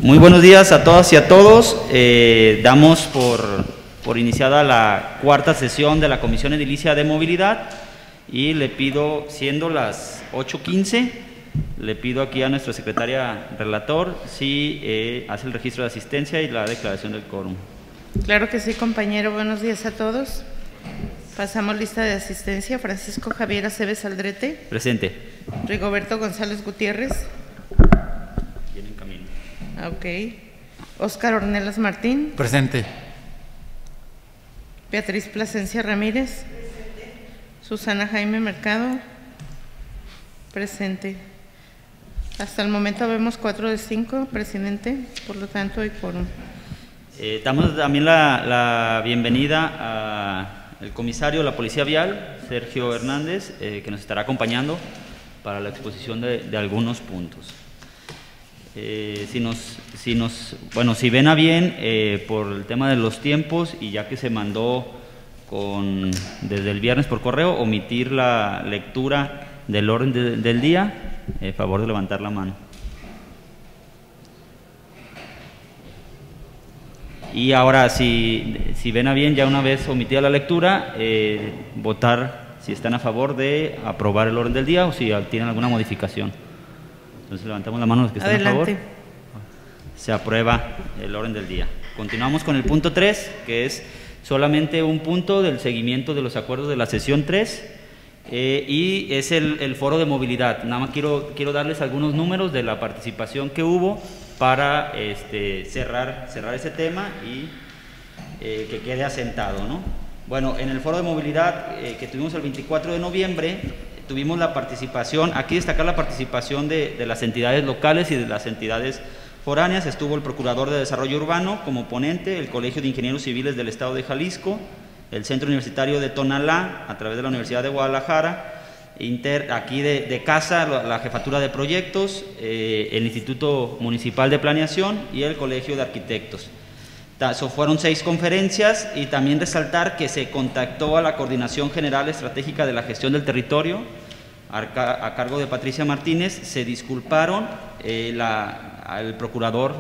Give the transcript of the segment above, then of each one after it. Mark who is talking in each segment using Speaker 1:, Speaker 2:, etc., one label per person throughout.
Speaker 1: Muy buenos días a todas y a todos. Damos por iniciada la cuarta sesión de la Comisión Edilicia de Movilidad y le pido, siendo las 8:15, le pido aquí a nuestra secretaria relator si hace el registro de asistencia y la declaración del quórum.
Speaker 2: Claro que sí, compañero. Buenos días a todos. Pasamos lista de asistencia. Francisco Javier Aceves Aldrete.
Speaker 1: Presente.
Speaker 2: Rigoberto González Gutiérrez.
Speaker 1: Viene en camino.
Speaker 2: Ok. Óscar Ornelas Martín.
Speaker 3: Presente.
Speaker 2: Beatriz Plasencia Ramírez. Presente. Susana Jaime Mercado. Presente. Hasta el momento vemos 4 de 5, presidente, por lo tanto hay quórum.
Speaker 1: Damos también la bienvenida al comisario de la Policía Vial, Sergio Hernández, que nos estará acompañando para la exposición de algunos puntos. Si ven a bien, por el tema de los tiempos y ya que se mandó desde el viernes por correo, omitir la lectura del orden del día, favor de levantar la mano. Y ahora, si ven a bien, ya una vez omitida la lectura, votar si están a favor de aprobar el orden del día o si tienen alguna modificación. Entonces levantamos la mano los que están a favor. Se aprueba el orden del día. Continuamos con el punto 3, que es solamente un punto del seguimiento de los acuerdos de la sesión 3, y es el foro de movilidad. Nada más quiero darles algunos números de la participación que hubo para cerrar ese tema y que quede asentado, ¿no? Bueno, en el foro de movilidad que tuvimos el 24 de noviembre, tuvimos la participación, aquí destacar la participación de las entidades locales y de las entidades foráneas. Estuvo el Procurador de Desarrollo Urbano como ponente, el Colegio de Ingenieros Civiles del Estado de Jalisco, el Centro Universitario de Tonalá, a través de la Universidad de Guadalajara, aquí de casa, la Jefatura de Proyectos, el Instituto Municipal de Planeación y el Colegio de Arquitectos. Fueron 6 conferencias, y también resaltar que se contactó a la Coordinación General Estratégica de la Gestión del Territorio, a cargo de Patricia Martínez. Se disculparon, el Procurador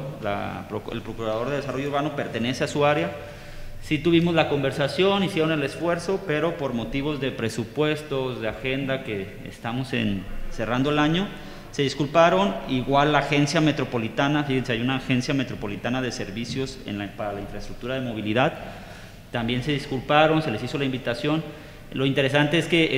Speaker 1: de Desarrollo Urbano pertenece a su área. Sí tuvimos la conversación, hicieron el esfuerzo, pero por motivos de presupuestos, de agenda, que estamos cerrando el año, se disculparon. Igual la agencia metropolitana, fíjense, hay una agencia metropolitana de servicios para la infraestructura de movilidad, también se disculparon, se les hizo la invitación. Lo interesante es que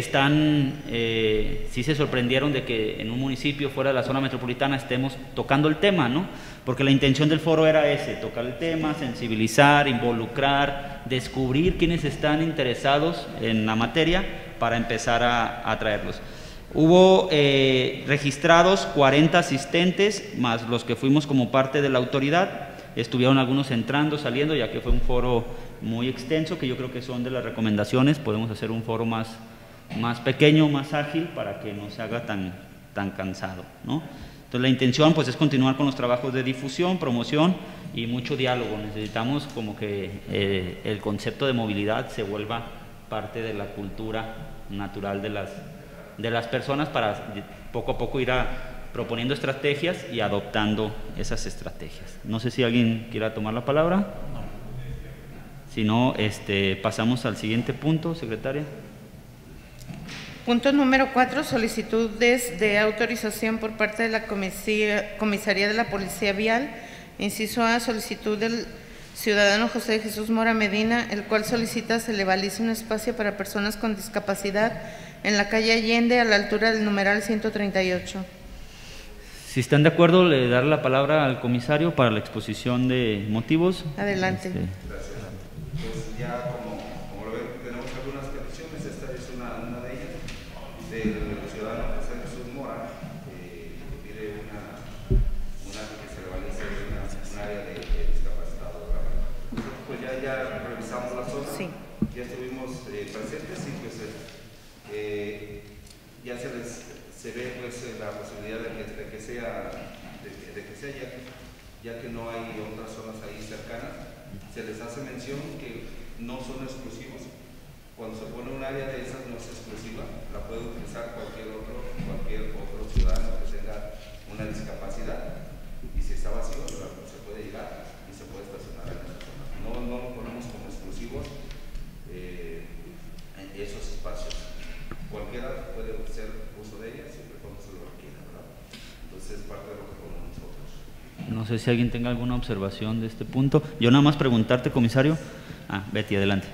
Speaker 1: sí se sorprendieron de que en un municipio fuera de la zona metropolitana estemos tocando el tema, ¿no? Porque la intención del foro era tocar el tema, sensibilizar, involucrar, descubrir quiénes están interesados en la materia para empezar a traerlos. Hubo registrados 40 asistentes, más los que fuimos como parte de la autoridad. Estuvieron algunos entrando, saliendo, ya que fue un foro muy extenso, que yo creo que son de las recomendaciones. Podemos hacer un foro más pequeño, más ágil, para que no se haga tan cansado, ¿no? Entonces la intención pues es continuar con los trabajos de difusión, promoción y mucho diálogo. Necesitamos como que el concepto de movilidad se vuelva parte de la cultura natural de las personas, para poco a poco ir proponiendo estrategias y adoptando esas estrategias. No sé si alguien quiera tomar la palabra. No. Si no, pasamos al siguiente punto, secretaria.
Speaker 2: Punto número 4, solicitudes de autorización por parte de la Comisaría de la Policía Vial. Inciso A, solicitud del ciudadano José Jesús Mora Medina, el cual solicita se le balice un espacio para personas con discapacidad en la calle Allende, a la altura del numeral 138.
Speaker 1: Si están de acuerdo, le daré la palabra al comisario para la exposición de motivos.
Speaker 2: Adelante.
Speaker 4: Gracias. Pues ya como lo ven, tenemos algunas peticiones. Esta es una de ellas, del ciudadano José Jesús Mora, que pide que se le balice un área de discapacitados. Nosotros pues ya revisamos la zona, sí. Ya estuvimos presentes y pues ya se ve pues la posibilidad de que sea ya que no hay otras zonas ahí cercanas. Se les hace mención que no son exclusivos. Cuando se pone un área de esas no es exclusiva, la puede utilizar cualquier otro ciudadano que tenga una discapacidad, y si está vacío, se pues es parte de lo que ponemos nosotros.
Speaker 1: No sé si alguien tenga alguna observación de este punto. Yo nada más preguntarte, comisario. Betty, adelante.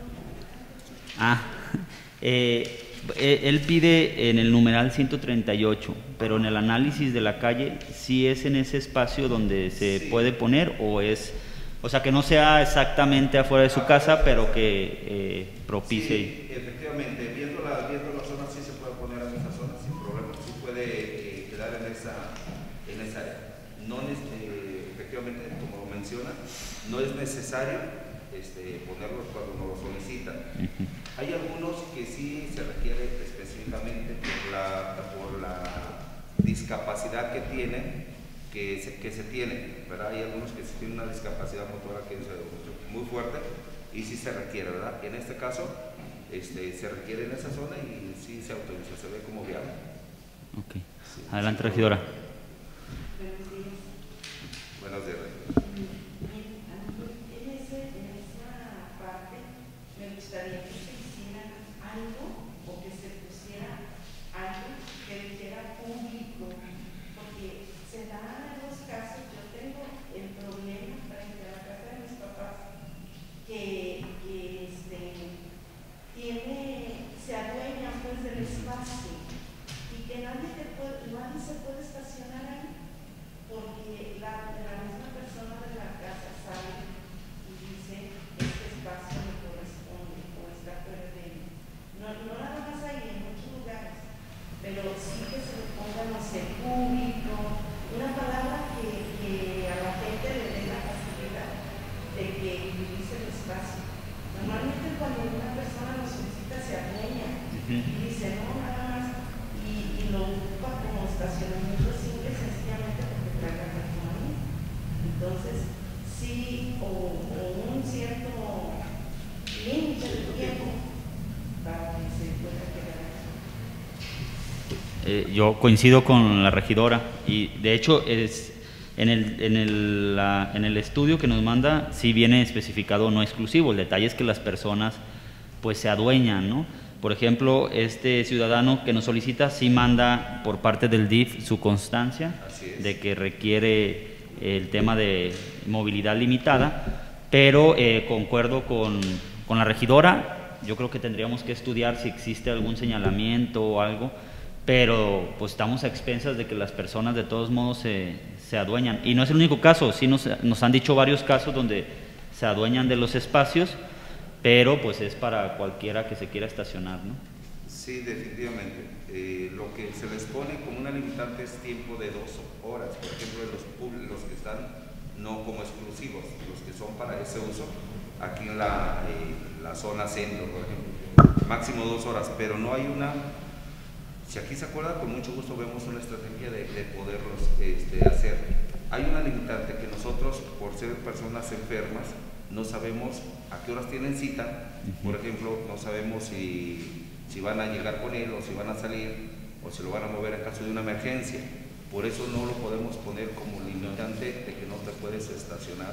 Speaker 1: Él pide en el numeral 138, pero en el análisis de la calle, ¿sí es en ese espacio donde se puede poner o es, o sea, que no sea exactamente afuera de su casa, pero que propicie?
Speaker 4: Sí, efectivamente, viendo la zona sí se puede poner en esa zona sin problema, sí puede quedar en esa área. No, efectivamente, como lo menciona, no es necesario ponerlos cuando nos lo solicitan. Hay algunos que sí se requiere específicamente por la discapacidad que tienen, que se tiene, ¿verdad? Hay algunos que sí tienen una discapacidad motora que es muy fuerte y sí se requiere, ¿verdad? En este caso se requiere en esa zona y sí se autoriza, se ve como viable.
Speaker 1: Ok. Sí, adelante, regidora.
Speaker 4: Buenos días.
Speaker 3: se adueñan pues del espacio y que nadie se puede estacionar ahí porque la misma persona de la casa sale y dice este espacio me corresponde o está perdido. No nada más ahí, en muchos lugares, pero sí que se le ponga, no sé, público, una palabra que a la gente le dé la facilidad de que utilice el espacio. Normalmente cuando una persona lo solicita se adueña y dice no, nada más y lo ocupa como estacionamiento simple sencillamente porque trae la persona ahí. Entonces sí, o un cierto límite de tiempo para que se pueda quedar.
Speaker 1: Yo coincido con la regidora y de hecho es en el estudio que nos manda sí viene especificado no exclusivo. El detalle es que las personas pues se adueñan, ¿no? Por ejemplo, este ciudadano que nos solicita sí manda por parte del DIF su constancia de que requiere el tema de movilidad limitada, pero concuerdo con la regidora. Yo creo que tendríamos que estudiar si existe algún señalamiento o algo, pero pues estamos a expensas de que las personas de todos modos se adueñan. Y no es el único caso, sí nos han dicho varios casos donde se adueñan de los espacios, pero pues es para cualquiera que se quiera estacionar, ¿no?
Speaker 4: Sí, definitivamente. Lo que se les pone como una limitante es tiempo de 2 horas, por ejemplo, de los que están no como exclusivos, los que son para ese uso, aquí en la zona centro, por ejemplo, máximo 2 horas, pero no hay una. Si aquí se acuerda, con mucho gusto vemos una estrategia de poderlos hacer. Hay una limitante que nosotros, por ser personas enfermas, no sabemos a qué horas tienen cita. Por ejemplo, no sabemos si van a llegar con él o si van a salir o si lo van a mover en caso de una emergencia. Por eso no lo podemos poner como limitante de que no te puedes estacionar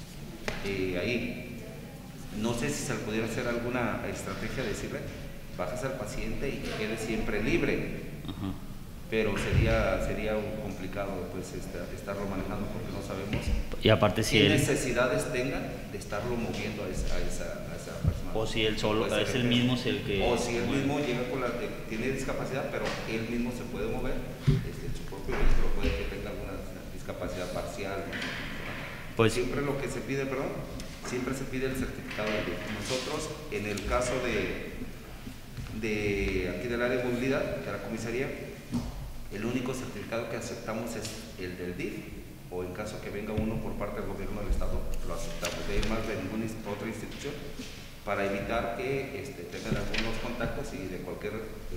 Speaker 4: ahí. No sé si se le pudiera hacer alguna estrategia de decirle bajas al paciente y que quede siempre libre. Pero sería complicado pues estarlo manejando porque no sabemos
Speaker 1: y aparte si
Speaker 4: qué necesidades tengan de estarlo moviendo a esa persona.
Speaker 1: O si él solo es el mismo el que
Speaker 4: o si él mismo llega con tiene discapacidad, pero él mismo se puede mover en su propio vehículo, puede que tenga alguna discapacidad parcial. Pues siempre lo que se pide, siempre se pide el certificado de DIF. Nosotros en el caso de aquí del área de movilidad de la comisaría, el único certificado que aceptamos es el del DIF, o en caso que venga uno por parte del gobierno del estado, lo aceptamos, de más de ninguna otra institución, para evitar que tengan algunos contactos y de cualquier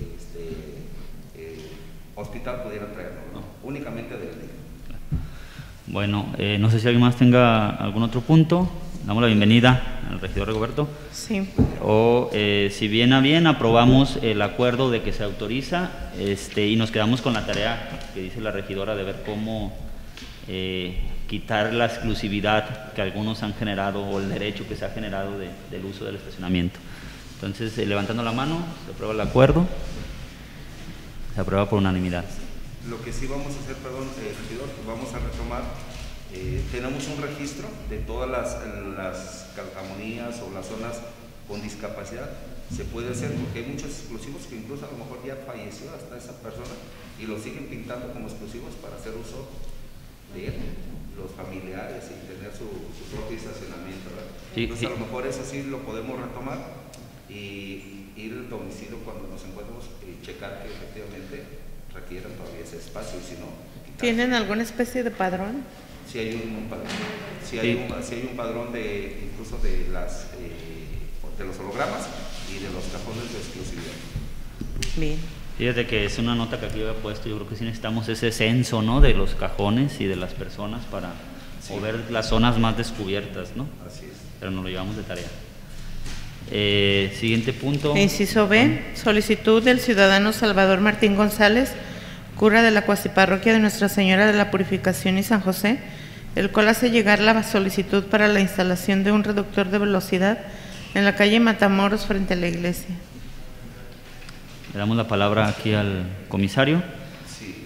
Speaker 4: hospital pudieran traerlo, ¿no? Únicamente del DIF.
Speaker 1: Bueno, no sé si alguien más tenga algún otro punto. Damos la bienvenida al regidor Rigoberto.
Speaker 2: Sí.
Speaker 1: O si bien a bien aprobamos el acuerdo de que se autoriza y nos quedamos con la tarea que dice la regidora de ver cómo quitar la exclusividad que algunos han generado o el derecho que se ha generado del uso del estacionamiento. Entonces, levantando la mano, se aprueba el acuerdo, se aprueba por unanimidad.
Speaker 4: Lo que sí vamos a hacer, perdón, regidor, vamos a retomar, tenemos un registro de todas las calcamonías o las zonas con discapacidad. Se puede hacer porque hay muchos exclusivos que incluso a lo mejor ya falleció hasta esa persona y lo siguen pintando como exclusivos para hacer uso de él, los familiares, y tener su propio estacionamiento, ¿verdad?
Speaker 1: Sí,
Speaker 4: entonces
Speaker 1: sí.
Speaker 4: a lo mejor eso sí lo podemos retomar y ir al domicilio cuando nos encontremos y checar que efectivamente requieran todavía ese espacio, y si no, quitarlo.
Speaker 2: ¿Tienen alguna especie de padrón?
Speaker 4: Si hay un padrón, si hay un padrón de incluso de los hologramas y de los cajones de exclusividad.
Speaker 2: Bien.
Speaker 1: Fíjate que es una nota que aquí había puesto, yo creo que sí necesitamos ese censo, ¿no?, de los cajones y de las personas para
Speaker 4: Sí.
Speaker 1: ver las zonas más descubiertas, ¿no?
Speaker 4: Así es.
Speaker 1: Pero nos lo llevamos de tarea. Siguiente punto.
Speaker 2: Inciso B, solicitud del ciudadano Salvador Martín González, cura de la cuasiparroquia de Nuestra Señora de la Purificación y San José, el cual hace llegar la solicitud para la instalación de un reductor de velocidad en la calle Matamoros frente a la iglesia.
Speaker 1: Le damos la palabra aquí al comisario.
Speaker 4: Sí.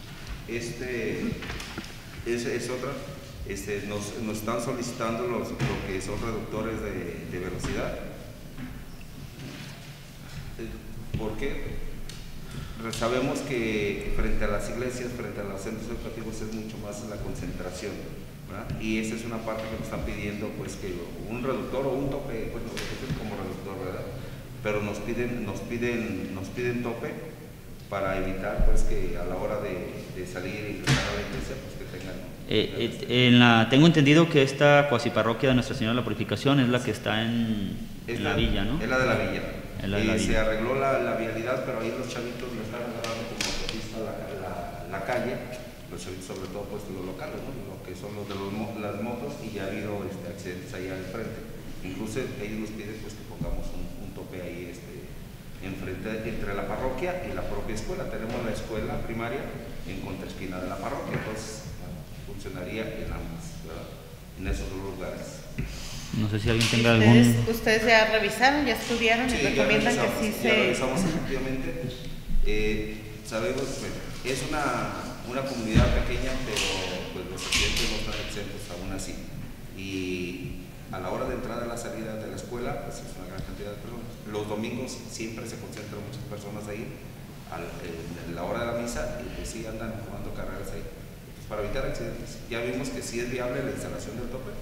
Speaker 4: Es otra. Nos están solicitando lo que son reductores de velocidad. ¿Por qué? Sabemos que frente a las iglesias, frente a los centros educativos es mucho más la concentración, ¿verdad? Y esa es una parte que nos están pidiendo, pues, que un reductor o un tope, pues lo que es como reductor, ¿verdad? Pero nos piden tope para evitar, pues, que a la hora de salir y ingresar a la iglesia, pues que tengan.
Speaker 1: Tengo entendido que esta cuasiparroquia de Nuestra Señora de la Purificación es la que está en la villa, ¿no?
Speaker 4: Es la de la villa.
Speaker 1: Es la de la
Speaker 4: Se
Speaker 1: villa.
Speaker 4: arregló la vialidad, pero ahí los chavitos le están agarrando como autopista la calle, los chavitos, sobre todo pues los locales, ¿no? Lo que son los de las motos, y ya ha habido accidentes ahí al frente. Incluso ellos nos piden, pues, que pongamos un tope ahí enfrente, entre la parroquia y la propia escuela. Tenemos la escuela primaria en contraesquina de la parroquia, entonces funcionaría en ambos, ¿verdad? En esos dos lugares.
Speaker 1: No sé si alguien tenga algún...
Speaker 2: ¿Ustedes ya revisaron, ya estudiaron y recomiendan que sí
Speaker 4: ya
Speaker 2: se...?
Speaker 4: revisamos efectivamente. Sabemos, bueno, es una comunidad pequeña, pero pues los estudiantes no están exentos aún así. Y a la hora de entrada y la salida de la escuela, pues es una gran cantidad de personas. Los domingos siempre se concentran muchas personas ahí en la hora de la misa, y pues sí andan jugando carreras ahí. Pues para evitar accidentes, ya vimos que sí es viable la instalación del tope.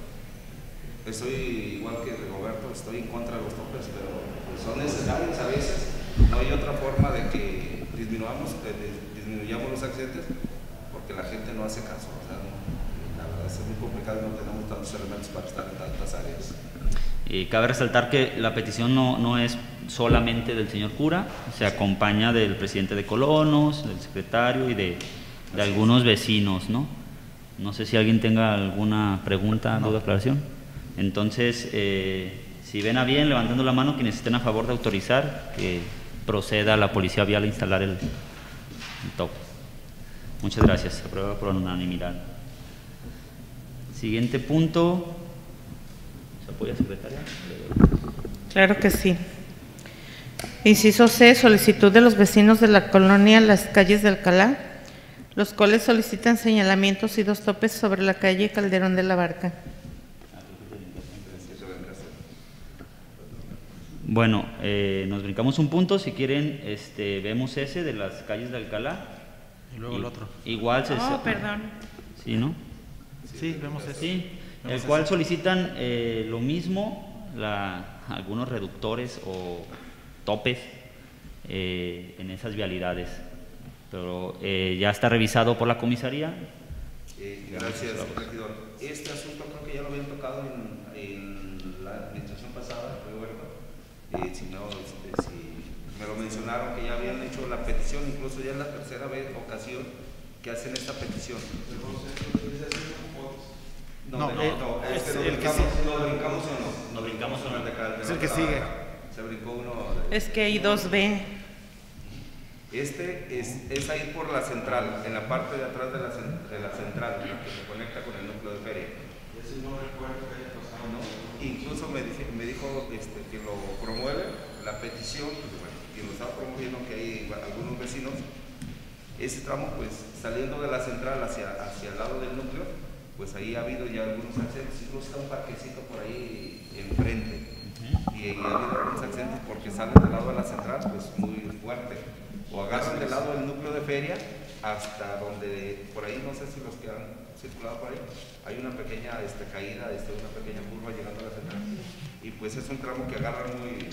Speaker 4: Estoy igual que Roberto, estoy en contra de los topes, pero pues son necesarios a veces. No hay otra forma de que disminuyamos los accidentes, porque la gente no hace caso. O sea, la verdad es muy complicado y no tenemos tantos elementos para estar en tantas áreas.
Speaker 1: Y cabe resaltar que la petición no es solamente del señor cura, se acompaña del presidente de colonos, del secretario y de algunos vecinos, ¿no? No sé si alguien tenga alguna pregunta, duda, aclaración. Entonces, si ven a bien, levantando la mano, quienes estén a favor de autorizar que proceda la policía vial a instalar el tope. Muchas gracias. Se aprueba por unanimidad. Siguiente punto. ¿Se apoya, secretaria?
Speaker 2: Claro que sí. Inciso C, solicitud de los vecinos de la colonia Las Calles de Alcalá, los cuales solicitan señalamientos y 2 topes sobre la calle Calderón de la Barca.
Speaker 1: Bueno, nos brincamos un punto, si quieren vemos ese de las calles de Alcalá.
Speaker 5: Y luego el otro.
Speaker 1: Igual se...
Speaker 2: Perdón.
Speaker 1: Sí, ¿no?
Speaker 5: Sí, vemos ese.
Speaker 1: Sí, el
Speaker 5: Vemos
Speaker 1: cual
Speaker 5: ese.
Speaker 1: solicitan lo mismo, algunos reductores o topes en esas vialidades. Pero ya está revisado por la comisaría.
Speaker 4: Gracias, regidor. Este asunto creo que ya lo habían tocado en la administración pasada, Roberto. Si me lo mencionaron, que ya habían hecho la petición, incluso ya es la tercera ocasión que hacen esta petición.
Speaker 5: No,
Speaker 4: es que
Speaker 5: el que
Speaker 4: lo brincamos o no.
Speaker 1: Lo brincamos o no.
Speaker 5: Es el que sigue.
Speaker 4: Se brincó uno.
Speaker 2: Es que hay 2B.
Speaker 4: Es ahí por la central, en la parte de atrás de la central, la que se conecta con el núcleo de feria.
Speaker 6: Ese no recuerdo que haya pasado.
Speaker 4: ¿No? Incluso me dijo que lo promueve la petición, pues, bueno, quien lo estaba promoviendo, que hay algunos vecinos, ese tramo, pues saliendo de la central hacia el lado del núcleo, pues ahí ha habido ya algunos accidentes, incluso está un parquecito por ahí enfrente, y ha habido algunos accidentes porque salen del lado de la central, pues muy fuerte, o agarran del lado del núcleo de feria hasta donde, por ahí, no sé si los que han circulado por ahí, hay una pequeña caída, una pequeña curva llegando a la central, y pues es un tramo que agarra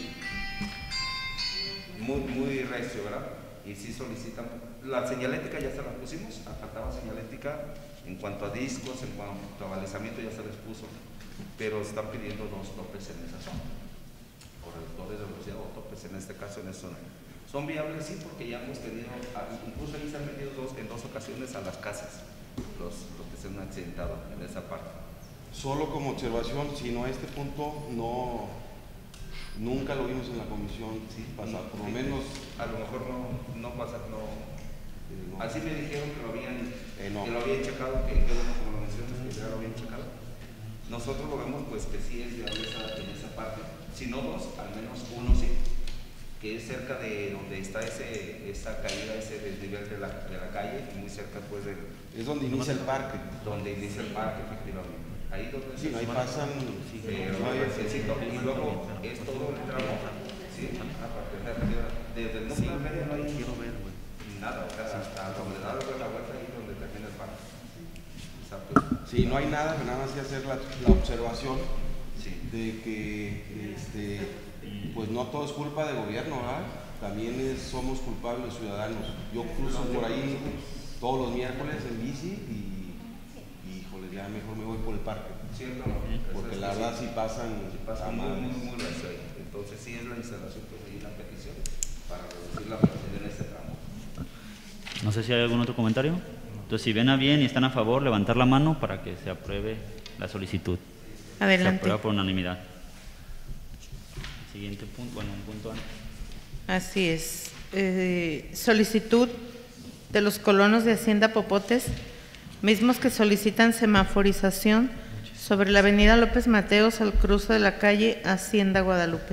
Speaker 4: muy recio, ¿verdad? Y sí solicitan, la señalética ya se la pusimos, faltaba señalética en cuanto a discos, en cuanto a balizamiento ya se les puso, pero están pidiendo 2 topes en esa zona, corredores de velocidad o topes en este caso en esa zona. Son viables, sí, porque ya hemos tenido, incluso ahí se han metido en 2 ocasiones a las casas, los que se han accidentado en esa parte.
Speaker 6: Solo como observación, si no a este punto, nunca lo vimos en la comisión pasada, por lo menos.
Speaker 4: A lo mejor no pasa, no. Así me dijeron que lo habían checado, que bueno, como lo mencionas, que ya lo habían checado. Nosotros lo vemos pues que sí es viable en esa parte, si no 2, al menos 1 sí, que es cerca de donde está esa caída, ese desnivel de la calle, muy cerca pues del...
Speaker 6: Es donde inicia el parque.
Speaker 4: Donde inicia el parque, efectivamente. Ahí donde
Speaker 6: sí, ahí pasan...
Speaker 4: y luego es todo el tramo, sí, desde el núcleo de feria no hay nada, o sea, hasta donde da la vuelta ahí donde termina el parque.
Speaker 6: Sí, no hay nada, nada más que hacer la observación de que pues no todo es culpa del gobierno, ¿verdad? También somos culpables los ciudadanos. Yo cruzo por ahí todos los miércoles en bici y híjole, ya mejor me voy por el parque.
Speaker 4: ¿Cierto?
Speaker 6: Porque la verdad sí pasan
Speaker 4: muy recio ahí. Entonces sí es la instalación, pues ahí una petición para reducir la velocidad en este tramo.
Speaker 1: No sé si hay algún otro comentario. Entonces, si ven a bien y están a favor, levantar la mano para que se apruebe la solicitud.
Speaker 2: Adelante.
Speaker 1: Se aprueba por unanimidad. Siguiente punto, bueno, un punto antes.
Speaker 2: Así es. Solicitud de los colonos de Hacienda Popotes, mismos que solicitan semaforización sobre la avenida López Mateos al cruce de la calle Hacienda Guadalupe.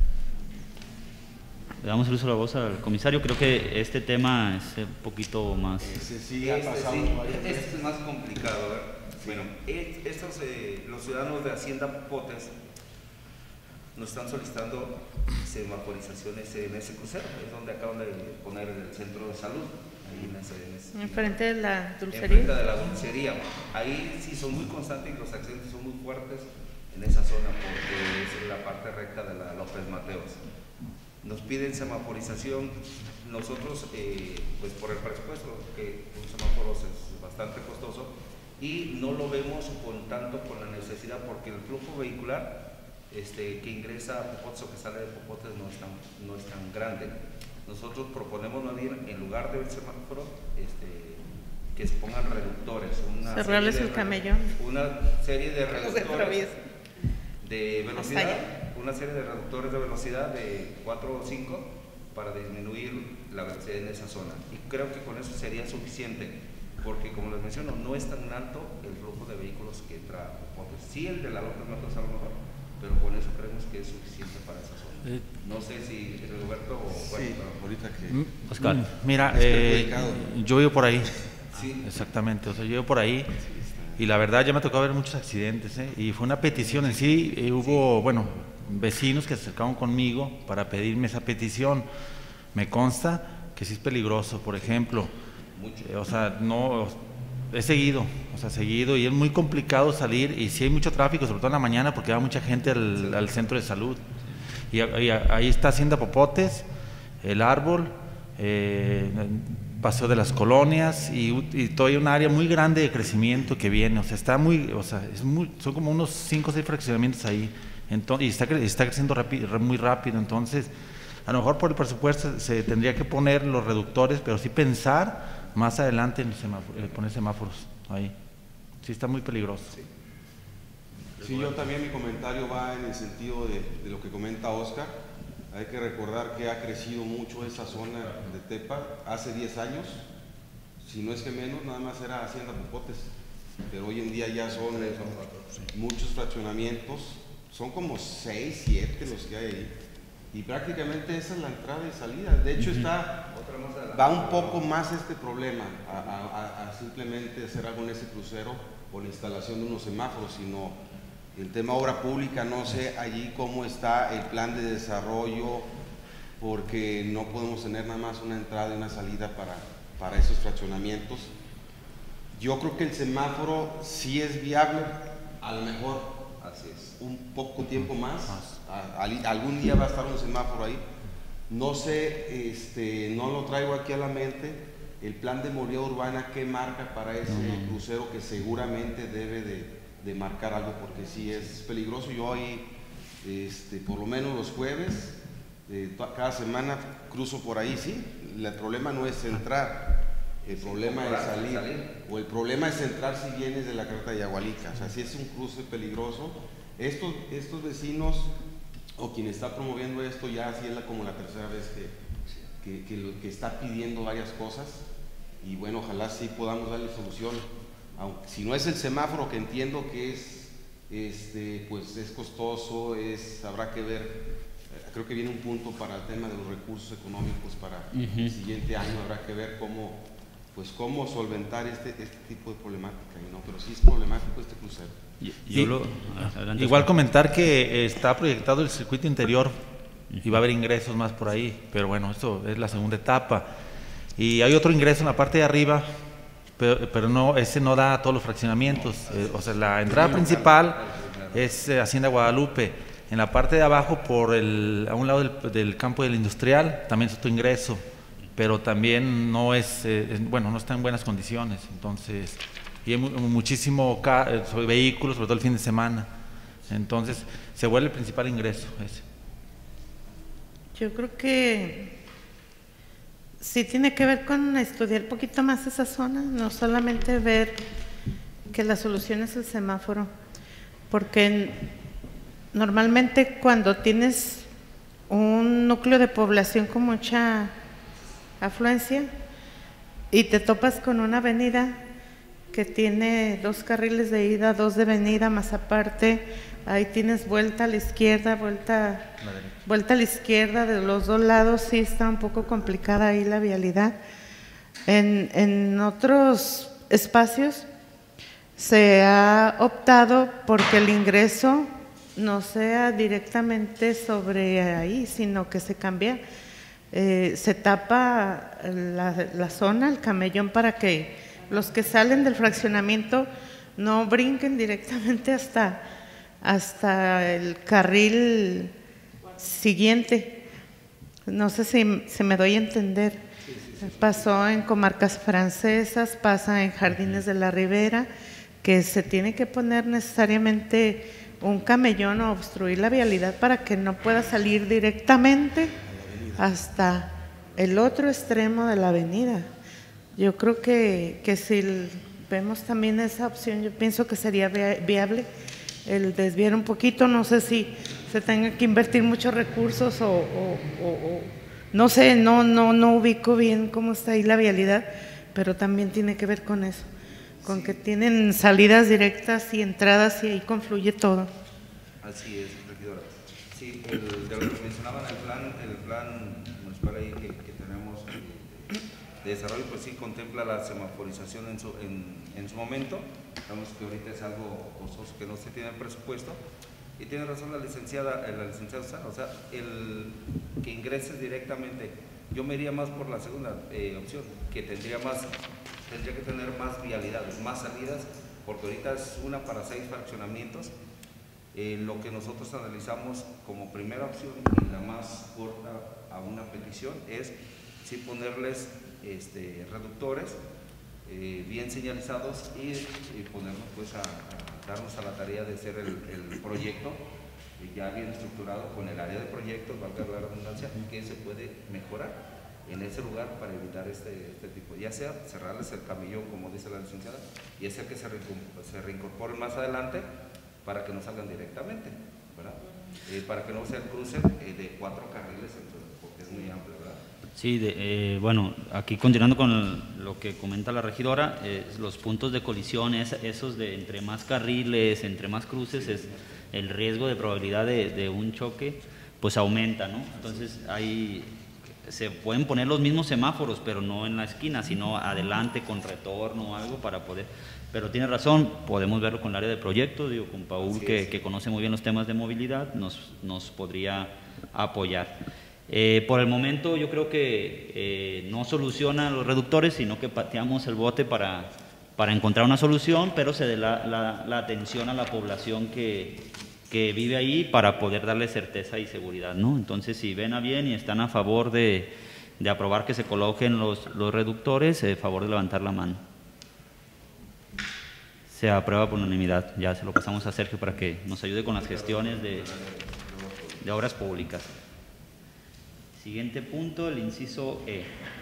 Speaker 1: Le damos el uso de la voz al comisario. Creo que este tema es un poquito más...
Speaker 4: Este es más complicado, ¿verdad? Bueno, los ciudadanos de Hacienda Popotes nos están solicitando semaforizaciones en ese crucero, es donde acaban de poner el centro de salud, ahí
Speaker 2: enfrente de la dulcería.
Speaker 4: Enfrente de la dulcería. Ahí sí son muy constantes y los accidentes son muy fuertes en esa zona porque es la parte recta de la López Mateos. Nos piden semaforización, nosotros pues por el presupuesto, que un semáforo es bastante costoso y no lo vemos tanto con la necesidad porque el flujo vehicular que ingresa a Popotes o que sale de Popotes no es tan grande. Nosotros proponemos más bien, en lugar del semáforo, que se pongan reductores.
Speaker 2: Cerrarles el camellón.
Speaker 4: Una serie de reductores de velocidad, una serie de reductores de velocidad de 4 o 5 para disminuir la velocidad en esa zona. Y creo que con eso sería suficiente, porque como les menciono, no es tan alto el flujo de vehículos que entra a Popotes. Sí, el de la López Mateos a lo mejor, pero con eso creemos que es suficiente para esa zona. No sé si Roberto o
Speaker 6: sí, ahorita que...
Speaker 1: Oscar.
Speaker 5: Mira, yo vivo por ahí.
Speaker 4: Sí.
Speaker 5: Exactamente, o sea, yo vivo por ahí y la verdad ya me tocó ver muchos accidentes, y fue una petición en sí, hubo, bueno, vecinos que se acercaron conmigo para pedirme esa petición. Me consta que sí es peligroso, por ejemplo, o sea, no... He seguido, y es muy complicado salir y sí hay mucho tráfico, sobre todo en la mañana porque va mucha gente al centro de salud. Y ahí está Hacienda Popotes, el árbol, Paseo de las Colonias y todavía un área muy grande de crecimiento que viene, son como unos 5 o 6 fraccionamientos ahí, y está creciendo muy rápido, entonces a lo mejor por el presupuesto se tendría que poner los reductores, pero sí pensar más adelante en poner semáforos ahí. Sí, está muy peligroso.
Speaker 6: Sí, yo también mi comentario va en el sentido de lo que comenta Oscar. Hay que recordar que ha crecido mucho esa zona de Tepa. Hace 10 años, si no es que menos, nada más era Hacienda Popotes. Pero hoy en día ya son muchos fraccionamientos. Son como 6, 7 los que hay ahí. y prácticamente esa es la entrada y salida. De hecho va un poco más este problema a simplemente hacer algo en ese crucero o la instalación de unos semáforos, sino el tema obra pública. No sé allí cómo está el plan de desarrollo, porque no podemos tener nada más una entrada y una salida para esos fraccionamientos. Yo creo que el semáforo sí es viable, a lo mejor un poco tiempo más, algún día va a estar un semáforo ahí. No sé, no lo traigo aquí a la mente, el plan de movilidad urbana, qué marca para ese crucero, que seguramente debe de marcar algo, porque sí es peligroso. Yo ahí, por lo menos los jueves, cada semana cruzo por ahí. Sí, el problema no es entrar, el problema es salir, o el problema es entrar si vienes de la carretera de Yagualica. O sea, sí es un cruce peligroso. Estos vecinos, o quien está promoviendo esto, ya así es como la tercera vez que está pidiendo varias cosas, y bueno, ojalá sí podamos darle solución. Aunque si no es el semáforo, que entiendo que pues es costoso, habrá que ver. Creo que viene un punto para el tema de los recursos económicos para el siguiente año. Habrá que ver cómo solventar este tipo de problemática, ¿no? Pero sí es problemático este crucero.
Speaker 5: Igual comentar que está proyectado el circuito interior y va a haber ingresos más por ahí, pero bueno, esto es la segunda etapa. Y hay otro ingreso en la parte de arriba, pero no, ese no da a todos los fraccionamientos. O sea, la entrada principal es Hacienda Guadalupe. En la parte de abajo, a un lado del campo del industrial, también es otro ingreso, pero también no no está en buenas condiciones. Entonces, y hay muchísimo vehículos, sobre todo el fin de semana. Entonces, se vuelve el principal ingreso ese.
Speaker 2: Yo creo que sí tiene que ver con estudiar un poquito más esa zona, no solamente ver que la solución es el semáforo, porque normalmente cuando tienes un núcleo de población con mucha afluencia y te topas con una avenida que tiene 2 carriles de ida, 2 de venida, más aparte ahí tienes vuelta a la izquierda, vuelta a la izquierda de los 2 lados, sí está un poco complicada ahí la vialidad. En otros espacios se ha optado porque el ingreso no sea directamente sobre ahí, sino que se cambia, se tapa la zona, el camellón, para que los que salen del fraccionamiento no brinquen directamente hasta el carril siguiente. No sé si me doy a entender. Pasó en Comarcas Francesas, pasa en Jardines de la Ribera, que se tiene que poner necesariamente un camellón o obstruir la vialidad para que no pueda salir directamente hasta el otro extremo de la avenida. Yo creo que si vemos también esa opción, yo pienso que sería viable el desviar un poquito. No sé si se tenga que invertir muchos recursos o no sé, no ubico bien cómo está ahí la vialidad, pero también tiene que ver con eso, con que tienen salidas directas y entradas, y ahí confluye todo.
Speaker 4: Así es, regidora. Sí, de lo que mencionaban, el plan municipal ahí que tenemos de desarrollo, pues sí contempla la semaforización en su momento. Sabemos que ahorita es algo costoso, que no se tiene el presupuesto, y tiene razón la licenciada Sara, o sea, el que ingreses directamente. Yo me iría más por la segunda opción, que tendría que tener más vialidades, más salidas, porque ahorita es una para 6 fraccionamientos. Lo que nosotros analizamos como primera opción y la más corta a una petición es sí ponerles reductores bien señalizados y ponernos pues a darnos a la tarea de hacer el proyecto ya bien estructurado con el área de proyectos, valga la redundancia, que se puede mejorar en ese lugar para evitar este tipo, ya sea cerrarles el camellón, como dice la licenciada, y hacer que se reincorporen más adelante para que no salgan directamente, ¿verdad? Para que no sea el cruce de 4 carriles, entonces, porque es muy amplio, ¿verdad?
Speaker 1: Sí, bueno, aquí continuando con lo que comenta la regidora, los puntos de colisión, esos de entre más carriles, entre más cruces, es el riesgo de probabilidad de un choque pues aumenta, ¿no? Entonces ahí se pueden poner los mismos semáforos, pero no en la esquina, sino adelante con retorno o algo para poder. Pero tiene razón, podemos verlo con el área de proyectos, digo, con Paul, que conoce muy bien los temas de movilidad, nos podría apoyar. Por el momento yo creo que no soluciona los reductores, sino que pateamos el bote para encontrar una solución, pero se dé la atención a la población que vive ahí para poder darle certeza y seguridad, ¿no? Entonces, si ven a bien y están a favor de aprobar que se coloquen los reductores, a favor de levantar la mano. Se aprueba por unanimidad. Ya se lo pasamos a Sergio para que nos ayude con las gestiones de obras públicas. Siguiente punto, el inciso E.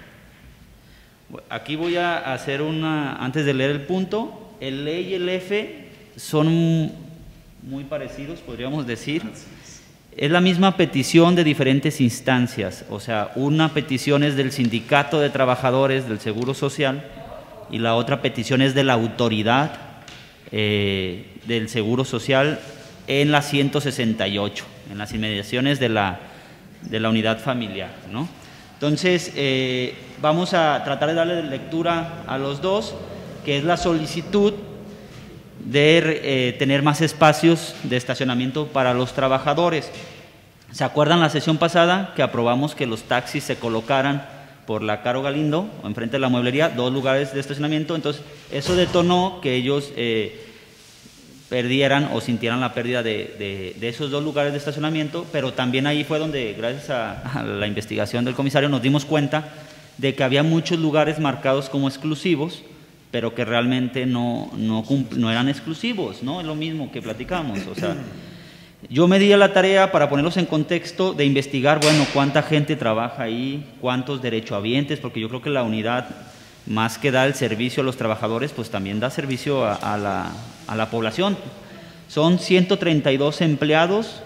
Speaker 1: Aquí voy a hacer antes de leer el punto, el E y el F son muy parecidos, podríamos decir. Es la misma petición de diferentes instancias, o sea, una petición es del Sindicato de Trabajadores del Seguro Social y la otra petición es de la autoridad del Seguro Social en la 168, en las inmediaciones de la unidad familiar, ¿no? Entonces, vamos a tratar de darle lectura a los dos, que es la solicitud de tener más espacios de estacionamiento para los trabajadores. ¿Se acuerdan la sesión pasada que aprobamos que los taxis se colocaran por la Caro Galindo, o enfrente de la mueblería, 2 lugares de estacionamiento? Entonces, eso detonó que ellos perdieran o sintieran la pérdida de esos 2 lugares de estacionamiento, pero también ahí fue donde, gracias a la investigación del comisario, nos dimos cuenta de que había muchos lugares marcados como exclusivos, pero que realmente no eran exclusivos, ¿no? Es lo mismo que platicamos, o sea, yo me di a la tarea para ponerlos en contexto de investigar, bueno, cuánta gente trabaja ahí, cuántos derechohabientes, porque yo creo que la unidad, más que dar el servicio a los trabajadores, pues también da servicio a la población. Son 132 empleados,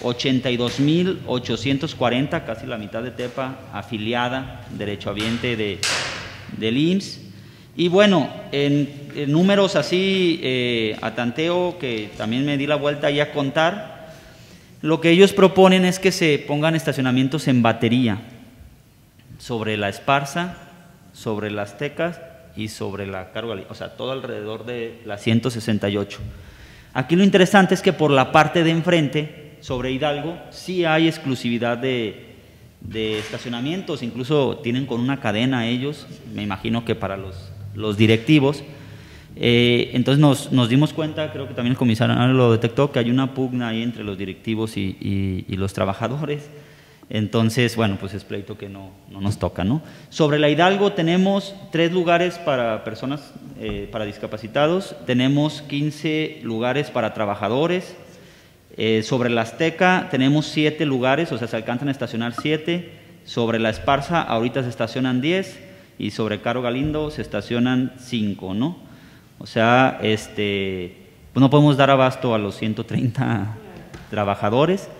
Speaker 1: 82.840, casi la mitad de Tepa afiliada, derechohabiente del IMSS. Y bueno, en números así a tanteo, que también me di la vuelta ahí a contar, lo que ellos proponen es que se pongan estacionamientos en batería sobre la Esparza, sobre las Tecas y sobre la Caro Galindo, o sea, todo alrededor de la 168. Aquí lo interesante es que por la parte de enfrente, sobre Hidalgo, sí hay exclusividad de estacionamientos, incluso tienen con una cadena ellos, me imagino que para los directivos. Entonces nos dimos cuenta, creo que también el comisario lo detectó, que hay una pugna ahí entre los directivos y los trabajadores. Entonces, bueno, pues es pleito que no nos toca, ¿no? Sobre la Hidalgo tenemos 3 lugares para personas, para discapacitados, tenemos 15 lugares para trabajadores. Sobre la Azteca tenemos 7 lugares, o sea, se alcanzan a estacionar 7. Sobre la Esparza ahorita se estacionan 10 y sobre Caro Galindo se estacionan 5, ¿no? O sea, pues no podemos dar abasto a los 130 trabajadores.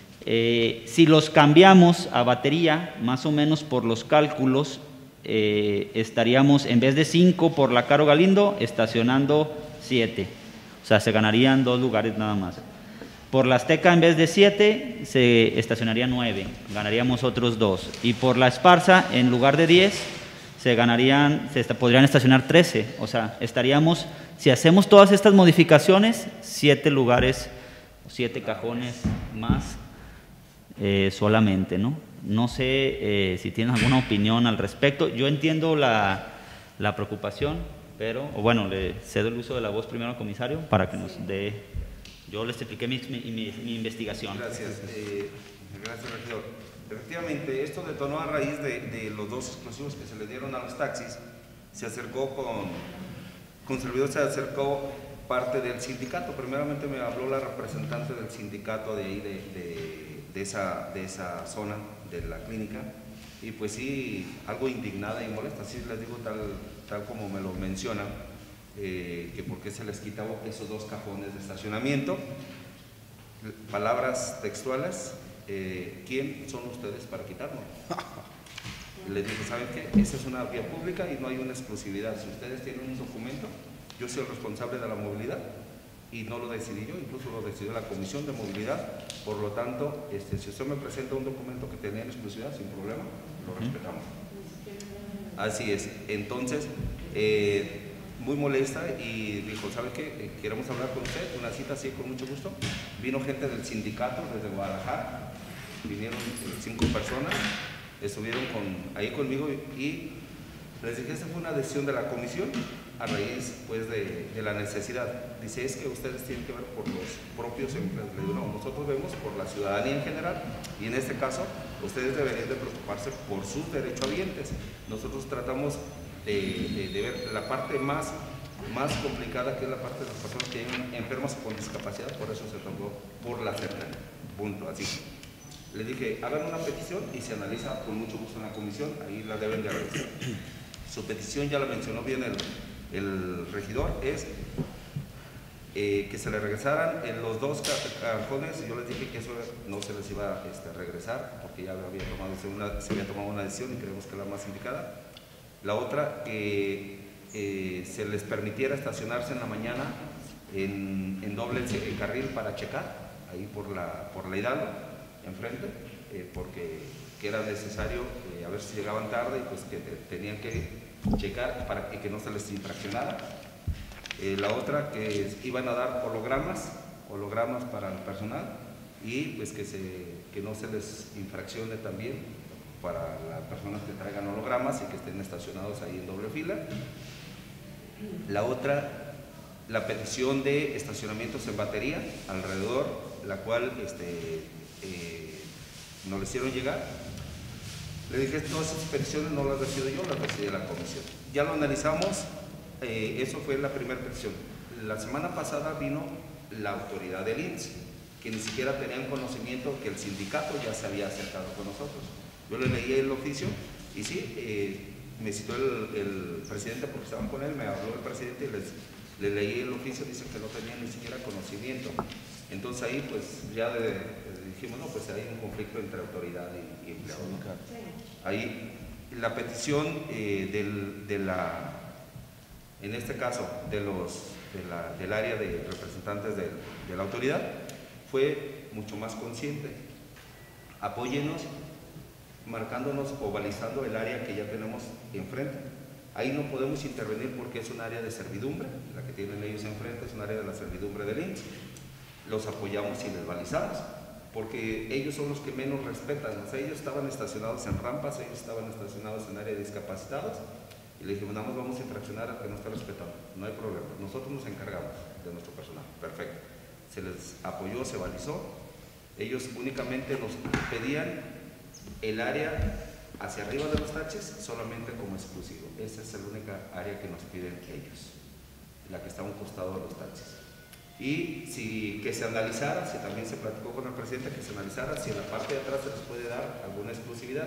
Speaker 1: Si los cambiamos a batería, más o menos por los cálculos, estaríamos en vez de 5 por la Caro Galindo, estacionando 7. O sea, se ganarían 2 lugares nada más. Por la Azteca, en vez de 7, se estacionarían 9, ganaríamos otros 2. Y por la Esparza, en lugar de 10, podrían estacionar 13. O sea, estaríamos, si hacemos todas estas modificaciones, 7 lugares, 7 cajones más solamente, ¿no? No sé si tienen alguna opinión al respecto. Yo entiendo la preocupación, pero, bueno, le cedo el uso de la voz primero al comisario para que nos dé. Yo les expliqué mi investigación.
Speaker 4: Gracias. Gracias, regidor. Efectivamente, esto detonó a raíz de los 2 exclusivos que se le dieron a los taxis. Se acercó con servidor, se acercó parte del sindicato. Primeramente me habló la representante del sindicato de ahí, de esa zona de la clínica, y pues sí, algo indignada y molesta, sí les digo tal como me lo mencionan, que por qué se les quitaba esos 2 cajones de estacionamiento. Palabras textuales, ¿quién son ustedes para quitarlo? Les dije, ¿saben qué? Esa es una vía pública y no hay una exclusividad. Si ustedes tienen un documento, yo soy el responsable de la movilidad, y no lo decidí yo, incluso lo decidió la Comisión de Movilidad. Por lo tanto, si usted me presenta un documento que tenía en exclusividad, sin problema, lo respetamos. Así es. Entonces, muy molesta y dijo, ¿sabe qué? Queremos hablar con usted, una cita así con mucho gusto. Vino gente del sindicato desde Guadalajara, vinieron 5 personas, estuvieron ahí conmigo y les dije, esta fue una decisión de la comisión a raíz pues de la necesidad. Dice, es que ustedes tienen que ver por los propios empleados. Le digo, no, nosotros vemos por la ciudadanía en general y en este caso ustedes deberían de preocuparse por sus derechohabientes. Nosotros tratamos de ver la parte más complicada, que es la parte de las personas que viven enfermas o con discapacidad, por eso se tomó por la cercanía, punto, así. Le dije, hagan una petición y se analiza con mucho gusto en la comisión, ahí la deben de realizar. Su petición ya la mencionó bien el regidor, es que se le regresaran en los 2 cajones. Yo les dije que eso no se les iba a regresar porque ya se había tomado una decisión y creemos que es la más indicada. La otra, que se les permitiera estacionarse en la mañana en doble carril para checar, ahí por la Hidalgo, enfrente, porque era necesario a ver si llegaban tarde y pues que tenían que checar para que no se les infraccionara. La otra, que iban a dar hologramas para el personal y pues que no se les infraccione también para las personas que traigan hologramas y que estén estacionados ahí en doble fila. La otra, la petición de estacionamientos en batería alrededor, la cual no le hicieron llegar. Le dije, todas esas peticiones no las decido yo, las decide la comisión. Ya lo analizamos, eso fue la primera petición. La semana pasada vino la autoridad del INSS, que ni siquiera tenían conocimiento que el sindicato ya se había acercado con nosotros. Yo le leí el oficio y sí, me citó el presidente porque estaban con él, me habló el presidente y le leí el oficio, dice que no tenía ni siquiera conocimiento. Entonces ahí pues ya dijimos, no, pues hay un conflicto entre autoridad y empleado. Ahí la petición en este caso del área de representantes de la autoridad fue mucho más consciente. Apóyenos marcándonos o balizando el área que ya tenemos enfrente. Ahí no podemos intervenir porque es un área de servidumbre, la que tienen ellos enfrente es un área de la servidumbre del INSS. Los apoyamos y les balizamos, porque ellos son los que menos respetan. O sea, ellos estaban estacionados en rampas, ellos estaban estacionados en área de discapacitados, y le dijimos, nada más vamos a infraccionar al que no está respetando, no hay problema, nosotros nos encargamos de nuestro personal. Perfecto. Se les apoyó, se balizó. Ellos únicamente nos pedían el área hacia arriba de los taxis solamente como exclusivo. Esa es la única área que nos piden ellos, la que está a un costado de los taxis. Y que se analizara, si también se platicó con el presidente, que se analizara si en la parte de atrás se les puede dar alguna exclusividad.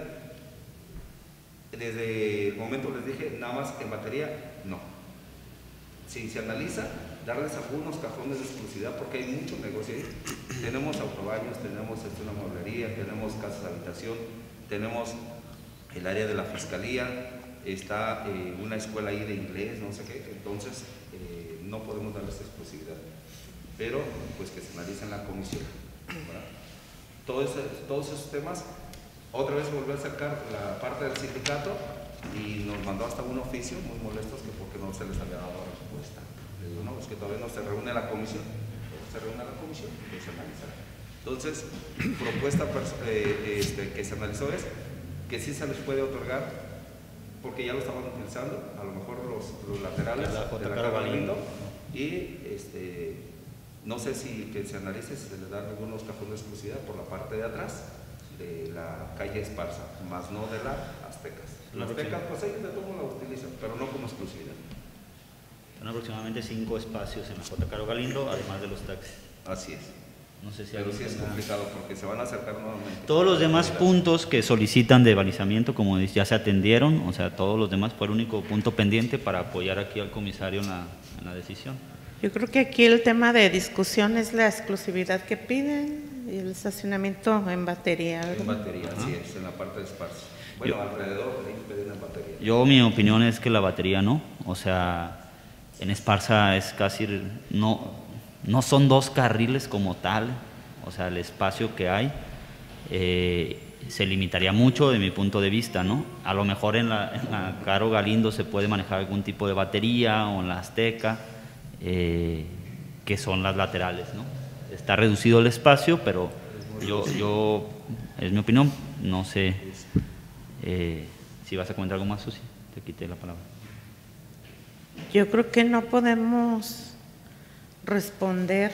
Speaker 4: Desde el momento les dije, nada más en batería, no. Si se analiza, darles algunos cajones de exclusividad, porque hay mucho negocio ahí. Tenemos autobaños, tenemos una mueblería, tenemos casas de habitación, tenemos el área de la fiscalía, está una escuela ahí de inglés, no sé qué. Entonces no podemos darles exclusividad, pero pues que se analicen en la comisión, ¿verdad? Todos esos temas. Otra vez volvió a sacar la parte del sindicato y nos mandó hasta un oficio muy molestos que porque no se les había dado respuesta. Le digo, no, es que todavía no se reúne la comisión. Se reúne la comisión y se analizará. Entonces, propuesta que se analizó es que sí se les puede otorgar, porque ya lo estaban utilizando, a lo mejor los laterales de la Caro Galindo, y no sé si que se analice si se les dan algunos cajones de exclusividad por la parte de atrás de la calle Esparza, más no de la Aztecas. La Aztecas, pues ellos de todo la utilizan, pero no como exclusividad.
Speaker 1: Son aproximadamente 5 espacios en la J. Caro Galindo, además de los taxis.
Speaker 4: Así es.
Speaker 1: No sé si
Speaker 4: pero sí es complicado porque se van a acercar nuevamente.
Speaker 1: Todos los demás puntos que solicitan de balizamiento, como dice, ya se atendieron, o sea, todos los demás fue el único punto pendiente para apoyar aquí al comisario en la decisión.
Speaker 2: Yo creo que aquí el tema de discusión es la exclusividad que piden y el estacionamiento en batería, ¿verdad?
Speaker 4: En batería, así es, en la parte de Esparza. Bueno, alrededor de ahí pedían en batería.
Speaker 1: Yo, mi opinión es que la batería no, o sea, en Esparza es casi, no, no son 2 carriles como tal, o sea, el espacio que hay se limitaría mucho de mi punto de vista, ¿no? A lo mejor en la Caro Galindo se puede manejar algún tipo de batería, o en la Azteca, que son las laterales, ¿no? Está reducido el espacio, pero yo es mi opinión, no sé si vas a comentar algo más, Susi, te quité la palabra.
Speaker 2: Yo creo que no podemos responder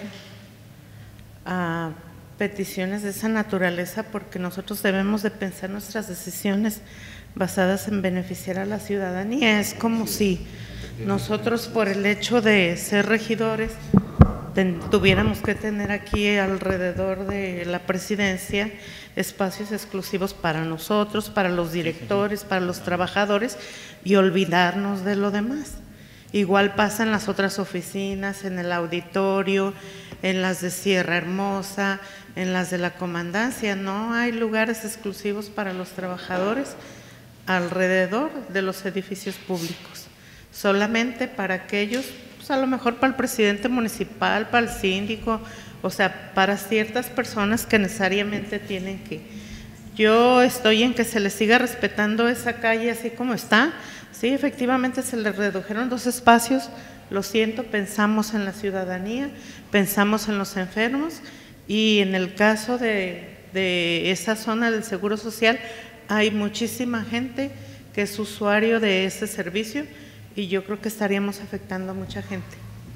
Speaker 2: a peticiones de esa naturaleza porque nosotros debemos de pensar nuestras decisiones basadas en beneficiar a la ciudadanía. Es como si nosotros, por el hecho de ser regidores, tuviéramos que tener aquí alrededor de la presidencia espacios exclusivos para nosotros, para los directores, para los trabajadores, y olvidarnos de lo demás. Igual pasa en las otras oficinas, en el auditorio, en las de Sierra Hermosa, en las de la comandancia. No hay lugares exclusivos para los trabajadores alrededor de los edificios públicos, solamente para aquellos, pues a lo mejor para el presidente municipal, para el síndico, o sea, para ciertas personas que necesariamente tienen que. Yo estoy en que se le siga respetando esa calle así como está. Sí, efectivamente se le redujeron 2 espacios, lo siento, pensamos en la ciudadanía, pensamos en los enfermos, y en el caso de esa zona del Seguro Social hay muchísima gente que es usuario de ese servicio, y yo creo que estaríamos afectando a mucha gente.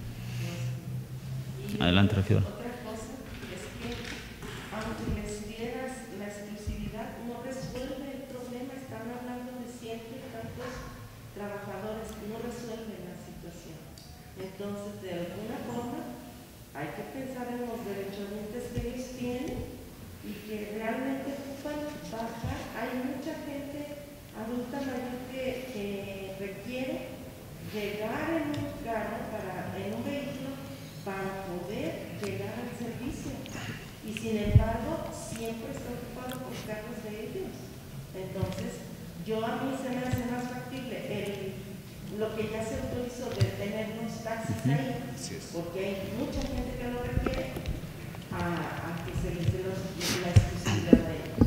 Speaker 1: Adelante, regidora.
Speaker 3: Otra cosa es que, aunque les dieras la exclusividad, no resuelve el problema. Están hablando de 100 y tantos trabajadores, no resuelven la situación. Entonces, de alguna forma, hay que pensar en los derechohabientes que ellos tienen y que realmente ocupan bajar. Hay mucha gente adulta mayor que requiere llegar en un carro, en un vehículo, para poder llegar al servicio, y sin embargo siempre está ocupado por carros de ellos. Entonces, a mí se me hace más factible lo que ya se autorizó de tener unos taxis ahí, porque hay mucha gente que lo requiere, a que se les dé la exclusividad de ellos.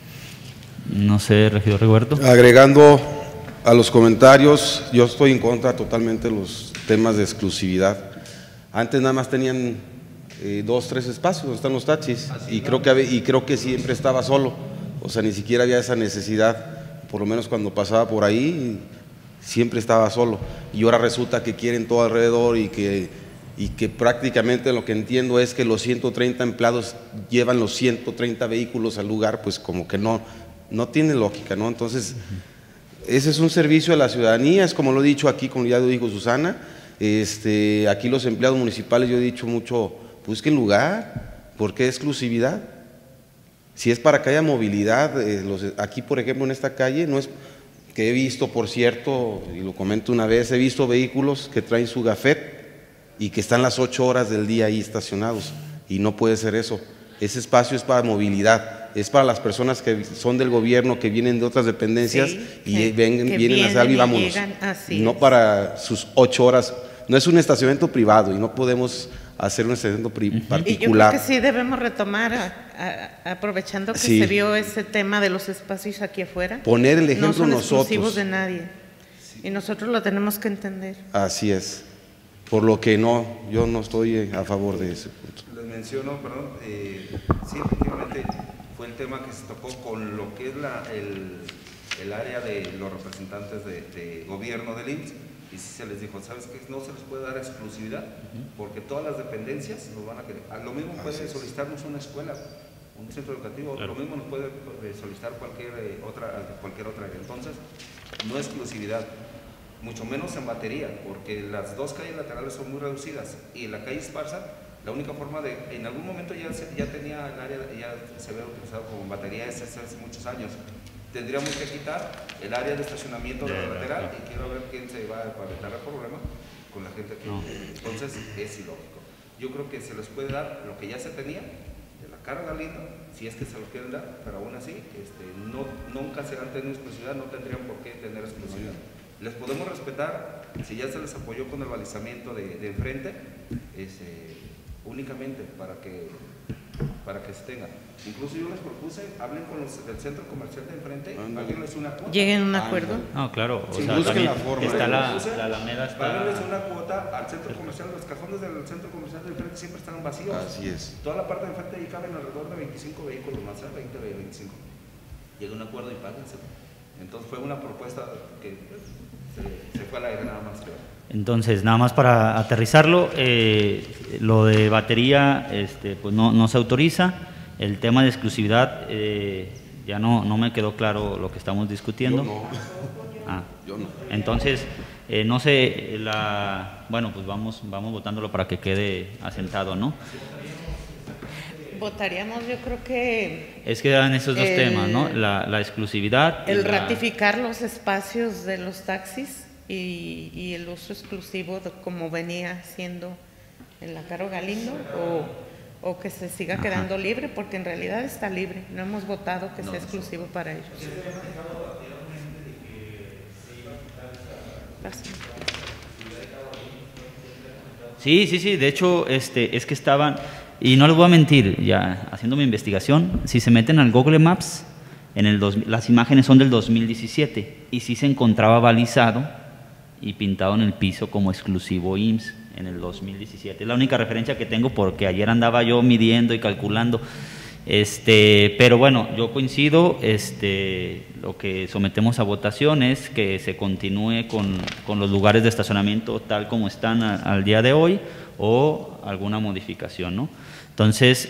Speaker 1: No sé, regidor Roberto.
Speaker 6: Agregando a los comentarios, yo estoy en contra totalmente de los temas de exclusividad. Antes nada más tenían 2, 3 espacios donde están los taxis, y creo que siempre estaba solo, o sea, ni siquiera había esa necesidad, por lo menos cuando pasaba por ahí, siempre estaba solo, y ahora resulta que quieren todo alrededor, y que prácticamente lo que entiendo es que los 130 empleados llevan los 130 vehículos al lugar, pues como que no tiene lógica, ¿no? Entonces, ese es un servicio a la ciudadanía, es como lo he dicho aquí, como ya lo dijo Susana. Aquí los empleados municipales, yo he dicho mucho, busquen lugar, ¿por qué exclusividad? Si es para que haya movilidad, aquí por ejemplo en esta calle, no es que he visto, por cierto, y lo comento una vez, he visto vehículos que traen su gafet y que están las 8 horas del día ahí estacionados, y no puede ser eso. Ese espacio es para movilidad, es para las personas que son del gobierno, que vienen de otras dependencias, y vienen a hacer y vámonos, no para sus 8 horas. No es un estacionamiento privado, y no podemos hacer un estacionamiento particular.
Speaker 2: Y yo creo que sí debemos retomar, aprovechando que se vio ese tema de los espacios aquí afuera.
Speaker 6: Poner el ejemplo
Speaker 2: nosotros. No son
Speaker 6: nosotros.
Speaker 2: exclusivos de nadie, y nosotros lo tenemos que entender.
Speaker 6: Así es. Por lo que yo no estoy a favor de ese punto.
Speaker 4: Les menciono, perdón, sí, efectivamente fue el tema que se tocó con lo que es el área de los representantes de gobierno del IMSS, y sí se les dijo, ¿sabes qué? No se les puede dar exclusividad, porque todas las dependencias nos van a querer. A lo mismo puede solicitarnos una escuela, un centro educativo, claro. Lo mismo nos puede solicitar cualquier otra área. Entonces, no exclusividad, mucho menos en batería, porque las 2 calles laterales son muy reducidas, y en la calle Esparza, la única forma en algún momento ya tenía el área, ya se había utilizado como batería hace muchos años. Tendríamos que quitar el área de estacionamiento de la lateral, y quiero ver quién se va a evitar el problema con la gente aquí. Entonces es ilógico. Yo creo que se les puede dar lo que ya se tenía de la Caro Galindo, si es que se lo quieren dar, pero aún así nunca se han tenido exclusividad, no tendrían por qué tener exclusividad. Les podemos respetar si ya se les apoyó con el balizamiento de enfrente, únicamente para que se tenga. Incluso yo les propuse, hablen con los del centro comercial de enfrente, páguenles una cuota.
Speaker 2: ¿Lleguen a un acuerdo?
Speaker 1: No, claro, o
Speaker 6: Sí,
Speaker 1: sea,
Speaker 6: busquen
Speaker 1: también
Speaker 6: la forma.
Speaker 1: está la Alameda,
Speaker 4: Páguenles
Speaker 1: está...
Speaker 4: una cuota al centro comercial, los cajones del centro comercial de enfrente siempre están vacíos.
Speaker 6: Así es.
Speaker 4: Toda la parte de enfrente ahí caben alrededor de 25 vehículos más, 20, 25. Llega un acuerdo y páguense. Entonces fue una propuesta que pues, se fue al aire nada más.
Speaker 1: Entonces, nada más para aterrizarlo, lo de batería pues no se autoriza. El tema de exclusividad, ya no me quedó claro lo que estamos discutiendo.
Speaker 6: Yo no.
Speaker 1: Ah.
Speaker 6: Yo no.
Speaker 1: Entonces, no sé, bueno, pues vamos votándolo para que quede asentado, ¿no?
Speaker 2: Votaríamos, yo creo que
Speaker 1: Es que eran esos dos temas, ¿no? La exclusividad.
Speaker 2: el ratificar los espacios de los taxis y el uso exclusivo como venía siendo en la Caro Galindo, o que se siga quedando libre, porque en realidad está libre. No hemos votado que sea exclusivo para ellos. Gracias.
Speaker 1: Sí, de hecho, es que estaban, y no les voy a mentir, ya haciendo mi investigación, si se meten al Google Maps, las imágenes son del 2017, y sí se encontraba balizado y pintado en el piso como exclusivo IMSS en el 2017. Es la única referencia que tengo porque ayer andaba yo midiendo y calculando. Pero bueno, yo coincido, lo que sometemos a votación es que se continúe con los lugares de estacionamiento tal como están al día de hoy, o alguna modificación, ¿no? Entonces,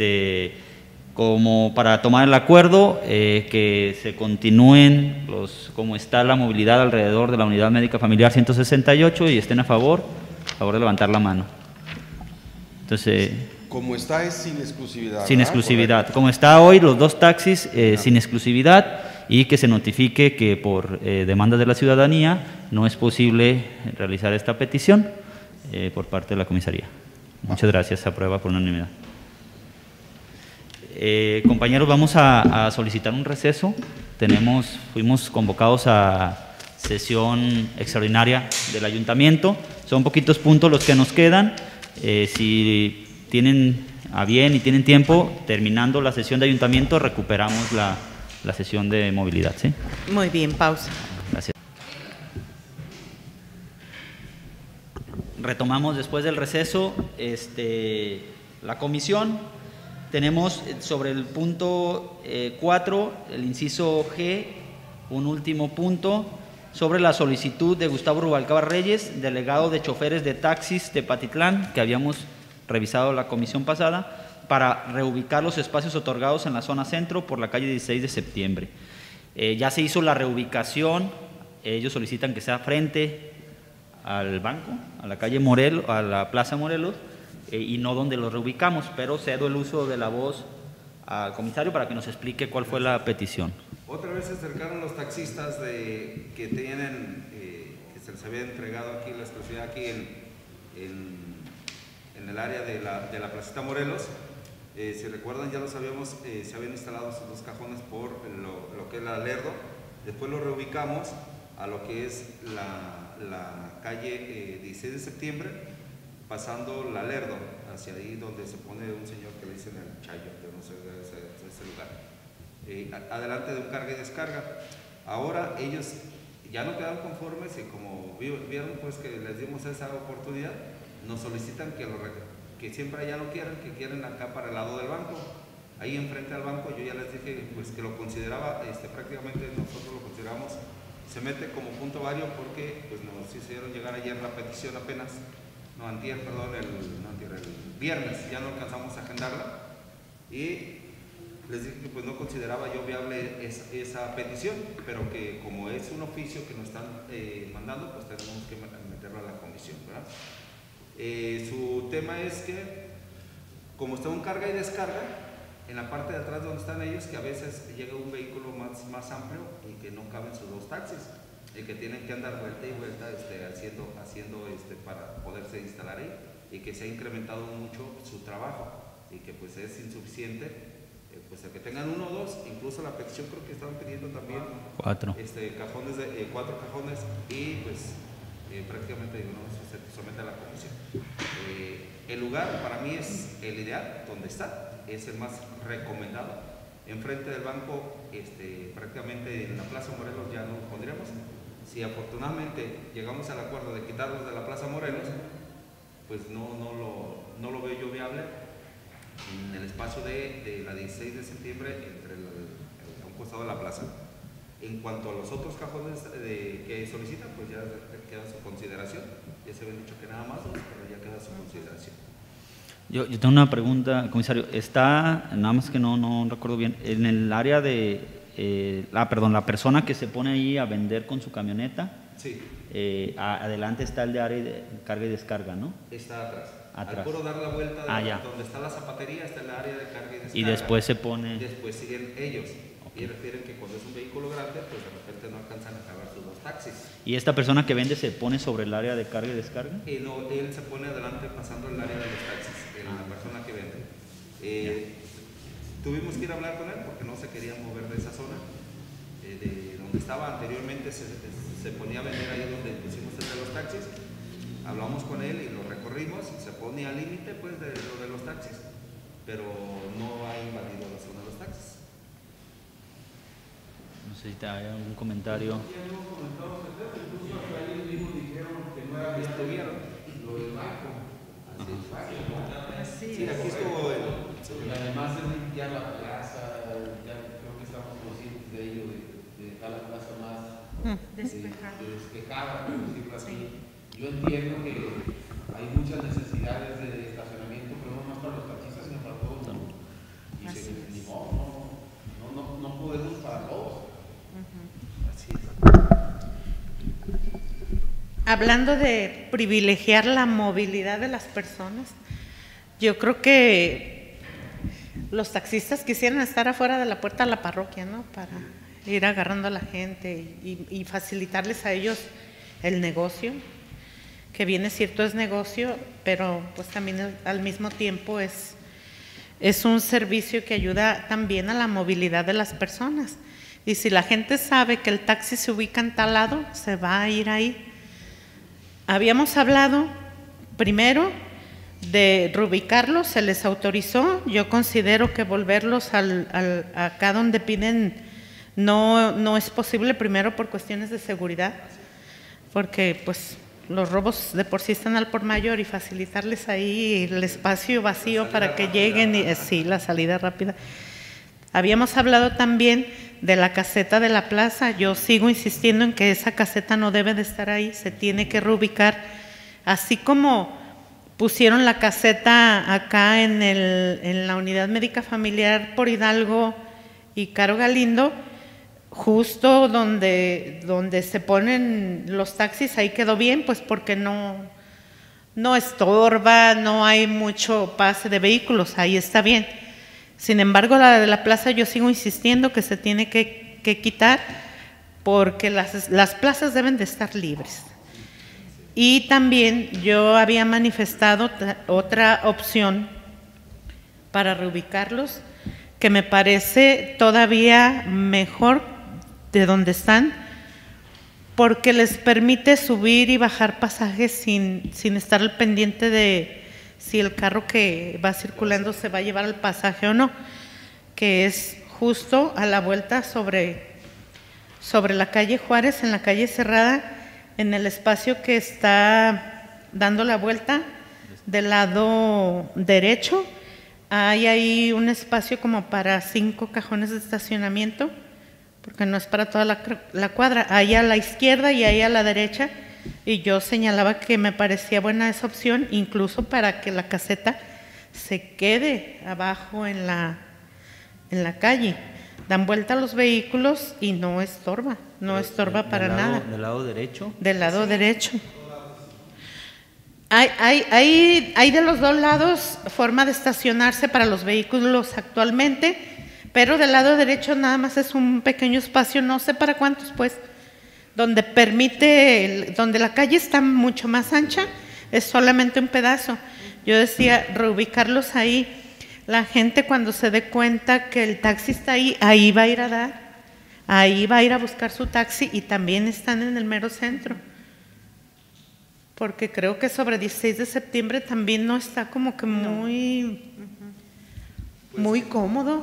Speaker 1: como para tomar el acuerdo, que se continúen como está la movilidad alrededor de la Unidad Médica Familiar 168, y estén a favor de levantar la mano. Entonces,
Speaker 6: Como está es sin exclusividad.
Speaker 1: sin
Speaker 6: ¿verdad?
Speaker 1: exclusividad.
Speaker 6: Correcto.
Speaker 1: Como está hoy, los dos taxis sin exclusividad, y que se notifique que por demandas de la ciudadanía no es posible realizar esta petición por parte de la comisaría. Muchas gracias. Se aprueba por unanimidad. Compañeros, vamos a solicitar un receso. Fuimos convocados a sesión extraordinaria del ayuntamiento. Son poquitos puntos los que nos quedan. Si tienen a bien y tienen tiempo, terminando la sesión de ayuntamiento, recuperamos la sesión de movilidad, ¿sí?
Speaker 2: Muy bien, pausa.
Speaker 1: Gracias. Retomamos después del receso la comisión. Tenemos sobre el punto 4, el inciso G, un último punto sobre la solicitud de Gustavo Rubalcaba Reyes, delegado de choferes de taxis de Patitlán, que habíamos revisado la comisión pasada, para reubicar los espacios otorgados en la zona centro por la calle 16 de septiembre. Ya se hizo la reubicación. Ellos solicitan que sea frente al banco, a la calle Morelos, a la Plaza Morelos, y no donde los reubicamos, pero cedo el uso de la voz al comisario para que nos explique cuál fue la petición.
Speaker 4: Otra vez se acercaron los taxistas que tienen, que se les había entregado aquí la exclusividad aquí en el área de la Placita Morelos. Si recuerdan, ya lo sabíamos, se habían instalado esos dos cajones por lo que es la Lerdo. Después lo reubicamos a lo que es la calle 16 de septiembre, pasando la Lerdo, hacia ahí donde se pone un señor que le dicen el Chayo, yo no sé de ese lugar. Adelante de un carga y descarga. Ahora ellos ya no quedaron conformes y como vieron pues que les dimos esa oportunidad, nos solicitan que siempre allá no quieren, que quieren acá para el lado del banco. Ahí enfrente al banco yo ya les dije pues que lo consideraba, prácticamente nosotros lo consideramos, se mete como punto vario porque pues nos hicieron llegar ayer la petición apenas, el viernes, ya no alcanzamos a agendarla y les dije que pues no consideraba yo viable esa petición, pero que como es un oficio que nos están mandando, pues tenemos que meterlo a la comisión, ¿verdad? Su tema es que como está un carga y descarga, en la parte de atrás donde están ellos, que a veces llega un vehículo más amplio y que no caben sus dos taxis, y que tienen que andar vuelta y vuelta haciendo para poderse instalar ahí, y que se ha incrementado mucho su trabajo y que pues es insuficiente, pues el que tengan uno o dos, incluso la petición creo que estaban pidiendo también
Speaker 1: 4
Speaker 4: cajones 4 cajones, y pues prácticamente digo, no se somete a la comisión. El lugar para mí es el ideal, donde está, es el más recomendado. Enfrente del banco, prácticamente en la Plaza Morelos ya no lo pondremos. Si afortunadamente llegamos al acuerdo de quitarlos de la Plaza Morelos, pues no lo veo yo viable en el espacio de la 16 de septiembre entre a un costado de la plaza. En cuanto a los otros cajones que solicitan, pues ya queda su consideración. Ya se había dicho que nada más, pero ya queda su consideración.
Speaker 1: Yo tengo una pregunta, comisario. Está, nada más que no recuerdo bien, en el área de, perdón, la persona que se pone ahí a vender con su camioneta.
Speaker 4: Sí.
Speaker 1: Adelante está el de área de carga y descarga, ¿no?
Speaker 4: Está atrás.
Speaker 1: Al
Speaker 4: puro dar la vuelta donde está la zapatería, está el área de carga y descarga.
Speaker 1: Y después se pone...
Speaker 4: Después siguen ellos. Y refieren que cuando es un vehículo grande, pues de repente no alcanzan a cargar sus 2 taxis.
Speaker 1: ¿Y esta persona que vende se pone sobre el área de carga y descarga?
Speaker 4: No, él se pone adelante pasando el área de los taxis, la persona que vende. Tuvimos que ir a hablar con él porque no se quería mover de esa zona. De donde estaba anteriormente se ponía a vender ahí donde pusimos el de los taxis. Hablamos con él y lo recorrimos, se pone al límite pues de lo de los taxis, pero no ha invadido la zona de los taxis.
Speaker 1: No sé si hay algún comentario.
Speaker 4: Estuvieron.
Speaker 6: Lo del banco.
Speaker 4: Sí, aquí estuvo el...
Speaker 6: Y además de limpiar la plaza, ya creo que estamos conscientes de ello, de dejar la plaza más despejada, por decirlo así. Yo entiendo que hay muchas necesidades de estacionamiento, pero no más para los taxistas, sino para todos. Y ni modo, no podemos para todos.
Speaker 4: Así es.
Speaker 2: Hablando de privilegiar la movilidad de las personas, yo creo que los taxistas quisieran estar afuera de la puerta de la parroquia, ¿no? Para ir agarrando a la gente y facilitarles a ellos el negocio, que bien es cierto es negocio, pero pues también al mismo tiempo es un servicio que ayuda también a la movilidad de las personas. Y si la gente sabe que el taxi se ubica en tal lado, se va a ir ahí. Habíamos hablado primero de reubicarlos, se les autorizó. Yo considero que volverlos acá donde piden no es posible, primero por cuestiones de seguridad, porque pues los robos de por sí están al por mayor y facilitarles ahí el espacio vacío para que lleguen, sí, la salida rápida. Habíamos hablado también de la caseta de la plaza. Yo sigo insistiendo en que esa caseta no debe de estar ahí, se tiene que reubicar, así como pusieron la caseta acá en la unidad médica familiar por Hidalgo y Caro Galindo, justo donde se ponen los taxis. Ahí quedó bien, pues porque no estorba, no hay mucho pase de vehículos, ahí está bien. Sin embargo, la de la plaza yo sigo insistiendo que se tiene que quitar, porque las plazas deben de estar libres. Y también yo había manifestado otra opción para reubicarlos, que me parece todavía mejor de donde están, porque les permite subir y bajar pasajes sin estar al pendiente de si el carro que va circulando se va a llevar el pasaje o no, que es justo a la vuelta sobre la calle Juárez, en la calle Cerrada, en el espacio que está dando la vuelta del lado derecho. Hay ahí un espacio como para 5 cajones de estacionamiento, porque no es para toda la cuadra, ahí a la izquierda y ahí a la derecha. Y yo señalaba que me parecía buena esa opción, incluso para que la caseta se quede abajo en la calle. Dan vuelta a los vehículos y no estorba, para nada.
Speaker 1: ¿Del lado derecho?
Speaker 2: Del lado derecho. Hay de los dos lados forma de estacionarse para los vehículos actualmente, pero del lado derecho nada más es un pequeño espacio, no sé para cuántos pues, donde donde la calle está mucho más ancha, es solamente un pedazo. Yo decía, reubicarlos ahí. La gente cuando se dé cuenta que el taxi está ahí va a ir a dar, ahí va a ir a buscar su taxi, y también están en el mero centro. Porque creo que sobre 16 de septiembre también no está como que muy cómodo.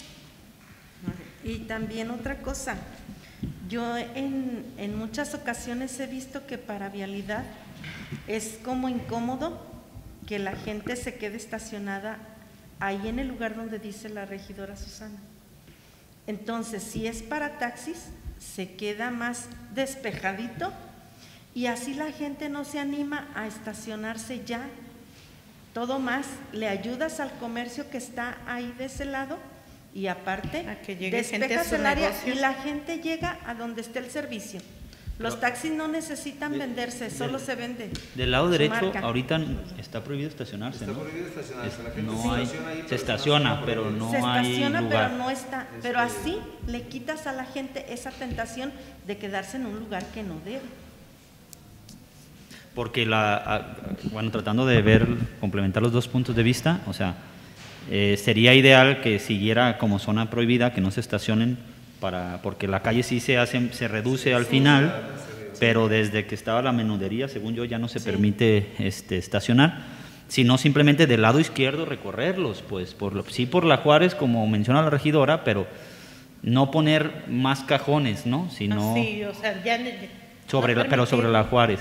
Speaker 3: Y también otra cosa, yo en muchas ocasiones he visto que para vialidad es como incómodo que la gente se quede estacionada ahí en el lugar donde dice la regidora Susana. Entonces, si es para taxis, se queda más despejadito y así la gente no se anima a estacionarse ya. Todo más, le ayudas al comercio que está ahí de ese lado y aparte
Speaker 2: a que llegue gente a
Speaker 3: despejas
Speaker 2: su
Speaker 3: el área
Speaker 2: negocio.
Speaker 3: y la gente llega a donde esté el servicio. Los taxis no necesitan venderse, solo se vende.
Speaker 1: Del lado
Speaker 3: su
Speaker 1: derecho,
Speaker 3: marca.
Speaker 1: ahorita está prohibido estacionarse,
Speaker 4: Está
Speaker 1: ¿no?
Speaker 4: prohibido estacionarse. La gente
Speaker 1: No
Speaker 4: se
Speaker 1: hay,
Speaker 4: estaciona ahí,
Speaker 1: se
Speaker 4: pero
Speaker 1: estaciona,
Speaker 4: está
Speaker 1: pero
Speaker 4: prohibido.
Speaker 1: no
Speaker 3: Se
Speaker 1: hay
Speaker 3: estaciona,
Speaker 1: lugar.
Speaker 3: pero no está. Pero así le quitas a la gente esa tentación de quedarse en un lugar que no debe.
Speaker 1: Porque bueno, tratando de ver, complementar los dos puntos de vista, o sea, sería ideal que siguiera como zona prohibida, que no se estacionen, porque la calle sí se reduce al final, pero desde que estaba la menudería, según yo, ya no se permite estacionar, sino simplemente del lado izquierdo recorrerlos, pues sí por la Juárez, como menciona la regidora, pero no poner más cajones, ¿no? Sino
Speaker 2: Sí, o sea, ya
Speaker 1: pero sobre la Juárez.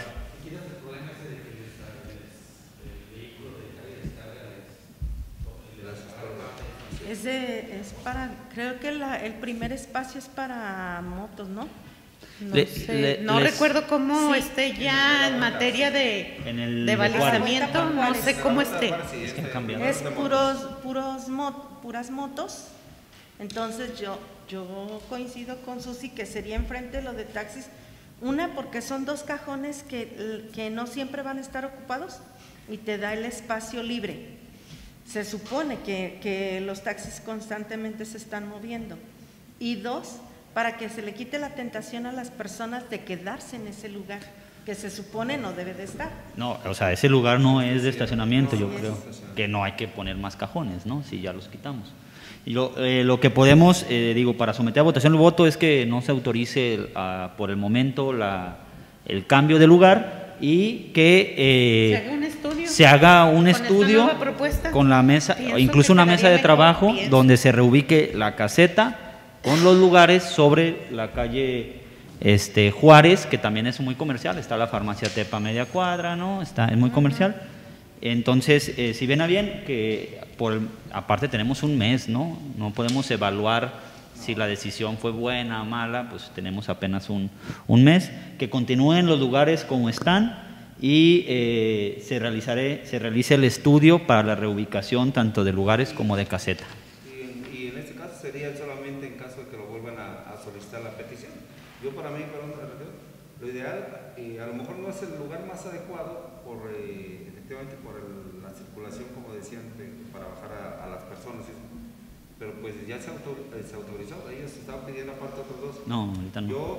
Speaker 3: Es para, creo que el primer espacio es para motos, ¿no?
Speaker 2: No recuerdo cómo
Speaker 3: Sí.
Speaker 2: esté ya en materia
Speaker 1: En el
Speaker 2: de
Speaker 1: de
Speaker 2: balizamiento,
Speaker 3: Juárez.
Speaker 2: no sé cómo esté.
Speaker 1: Es que han cambiado.
Speaker 3: Es puras motos. Entonces yo coincido con Susi que sería enfrente lo de taxis. Una, porque son dos cajones que no siempre van a estar ocupados y te da el espacio libre. Se supone que los taxis constantemente se están moviendo. Y dos, para que se le quite la tentación a las personas de quedarse en ese lugar, que se supone no debe de estar.
Speaker 1: No, o sea, ese lugar no es de estacionamiento, yo creo que no hay que poner más cajones, ¿no? Si ya los quitamos. Y lo que podemos, para someter a votación el voto es que no se autorice por el momento el cambio de lugar y que se haga un estudio con la mesa, o incluso una mesa de trabajo donde se reubique la caseta con los lugares sobre la calle Juárez, que también es muy comercial, está la farmacia Tepa media cuadra, ¿no? Es muy comercial. Entonces, si ven a bien que aparte tenemos un mes, ¿no? No podemos evaluar si la decisión fue buena o mala, pues tenemos apenas un mes, que continúen los lugares como están y se realice el estudio para la reubicación tanto de lugares como de caseta.
Speaker 4: Y en este caso sería solamente en caso de que lo vuelvan a solicitar la petición. Yo para mí, lo ideal, a lo mejor no es el lugar más adecuado efectivamente por la circulación, como decían, para bajar a las personas, pero pues ya se autorizó, ellos estaban pidiendo aparte otros dos.
Speaker 1: No, ahorita no.
Speaker 4: Yo,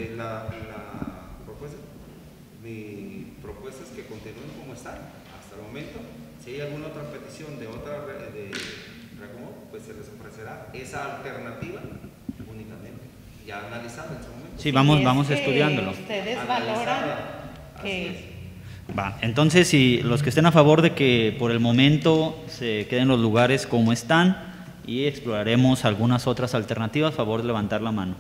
Speaker 4: mi propuesta es que continúen como están hasta el momento. Si hay alguna otra petición de otra reacomodo, pues se les ofrecerá esa alternativa únicamente, ya analizada en su momento.
Speaker 1: Sí, vamos estudiándolo.
Speaker 2: Ustedes valoran que...
Speaker 1: Va, entonces, si los que estén a favor de que por el momento se queden los lugares como están y exploraremos algunas otras alternativas, a favor de levantar la mano.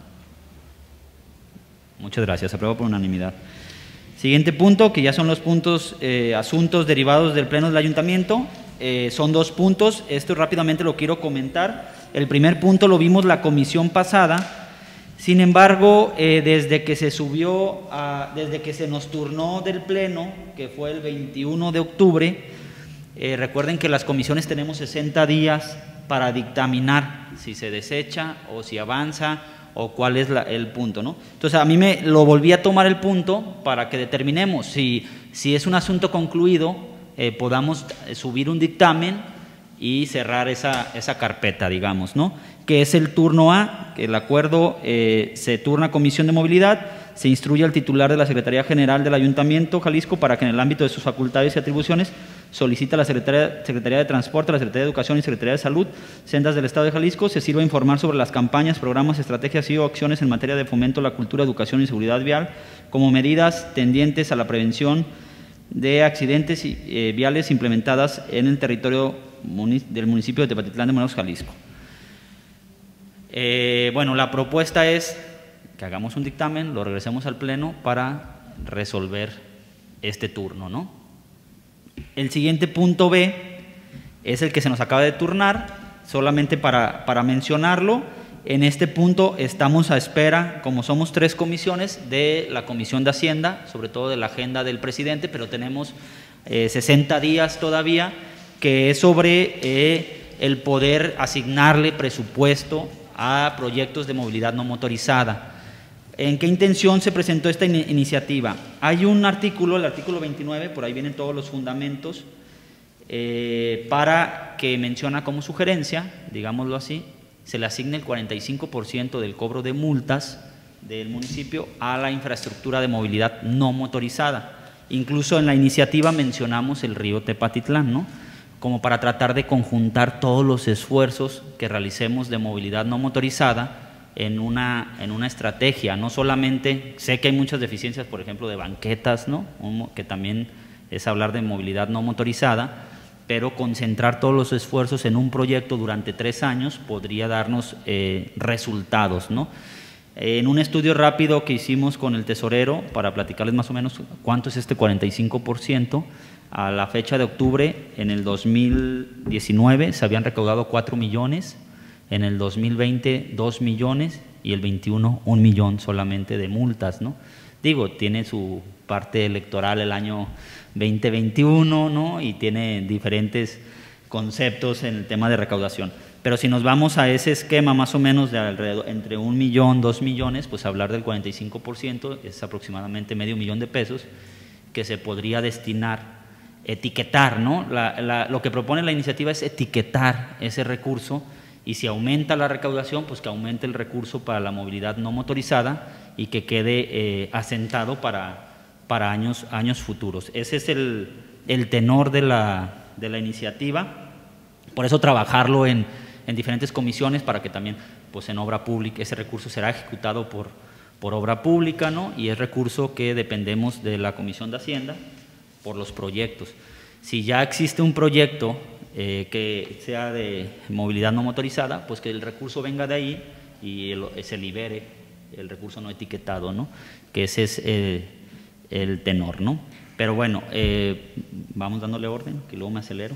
Speaker 1: Muchas gracias, apruebo por unanimidad. Siguiente punto, que ya son los puntos, asuntos derivados del Pleno del Ayuntamiento. Son dos puntos, esto rápidamente lo quiero comentar. El primer punto lo vimos la comisión pasada. Sin embargo, desde que se nos turnó del Pleno, que fue el 21 de octubre, recuerden que las comisiones tenemos 60 días para dictaminar si se desecha o si avanza o cuál es el punto, ¿no? Entonces, a mí lo volví a tomar el punto para que determinemos si es un asunto concluido, podamos subir un dictamen y cerrar esa carpeta, digamos, ¿no? Que es el turno A, que el acuerdo se turna a Comisión de Movilidad, se instruye al titular de la Secretaría General del Ayuntamiento Jalisco para que en el ámbito de sus facultades y atribuciones solicita a la Secretaría de Transporte, la Secretaría de Educación y Secretaría de Salud, Sendas del Estado de Jalisco, se sirva a informar sobre las campañas, programas, estrategias y o acciones en materia de fomento a la cultura, educación y seguridad vial, como medidas tendientes a la prevención de accidentes viales implementadas en el territorio del municipio de Tepatitlán de Morelos, Jalisco. Bueno, la propuesta es que hagamos un dictamen, lo regresemos al Pleno para resolver este turno, ¿no? El siguiente punto B es el que se nos acaba de turnar, solamente para mencionarlo. En este punto estamos a espera, como somos 3 comisiones, de la Comisión de Hacienda, sobre todo de la agenda del presidente, pero tenemos 60 días todavía, que es sobre el poder asignarle presupuesto a proyectos de movilidad no motorizada. ¿En qué intención se presentó esta iniciativa? Hay un artículo, el artículo 29, por ahí vienen todos los fundamentos, para que menciona como sugerencia, digámoslo así, se le asigne el 45% del cobro de multas del municipio a la infraestructura de movilidad no motorizada. Incluso en la iniciativa mencionamos el río Tepatitlán, ¿no? Como para tratar de conjuntar todos los esfuerzos que realicemos de movilidad no motorizada en una estrategia. No solamente, sé que hay muchas deficiencias, por ejemplo, de banquetas, ¿no? Que también es hablar de movilidad no motorizada, pero concentrar todos los esfuerzos en un proyecto durante 3 años podría darnos resultados, ¿no? En un estudio rápido que hicimos con el tesorero, para platicarles más o menos cuánto es este 45%, a la fecha de octubre, en el 2019 se habían recaudado 4 millones, en el 2020 2 millones y el 21 1 millón solamente de multas, ¿no? Digo, tiene su parte electoral el año 2021, ¿no? Y tiene diferentes conceptos en el tema de recaudación. Pero si nos vamos a ese esquema más o menos de alrededor entre 1 millón, 2 millones, pues hablar del 45% es aproximadamente medio millón de pesos que se podría destinar, etiquetar, ¿no? Lo que propone la iniciativa es etiquetar ese recurso, y si aumenta la recaudación, pues que aumente el recurso para la movilidad no motorizada y que quede asentado para años futuros. Ese es el tenor de la iniciativa. Por eso trabajarlo en diferentes comisiones, para que también pues en obra pública ese recurso será ejecutado por obra pública, ¿no? Y es recurso que dependemos de la Comisión de Hacienda por los proyectos. Si ya existe un proyecto que sea de movilidad no motorizada, pues que el recurso venga de ahí y se libere el recurso no etiquetado, ¿no? Que ese es el tenor, ¿no? Pero bueno, vamos dándole orden, que luego me acelero.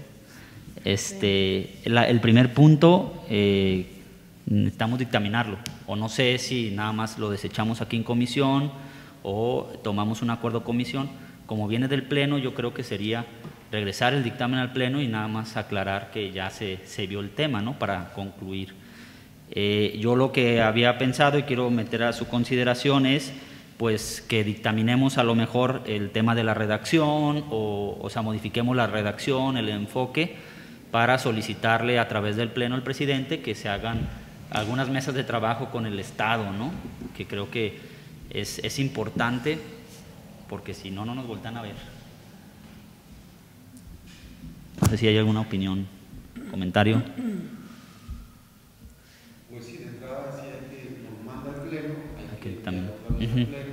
Speaker 1: El primer punto, necesitamos dictaminarlo, o no sé si nada más lo desechamos aquí en comisión o tomamos un acuerdo comisión. Como viene del Pleno, yo creo que sería regresar el dictamen al Pleno y nada más aclarar que ya se vio el tema, ¿no? Para concluir. Yo lo que había pensado y quiero meter a su consideración es pues que dictaminemos a lo mejor el tema de la redacción, o sea, modifiquemos la redacción, el enfoque, para solicitarle a través del Pleno al presidente que se hagan algunas mesas de trabajo con el Estado, ¿no? Que creo que es importante, porque si no, no nos voltean a ver. No sé si hay alguna opinión, comentario.
Speaker 7: Pues sí, de entrada sí hay que nos manda al Pleno, hay que
Speaker 1: también.
Speaker 7: al Pleno,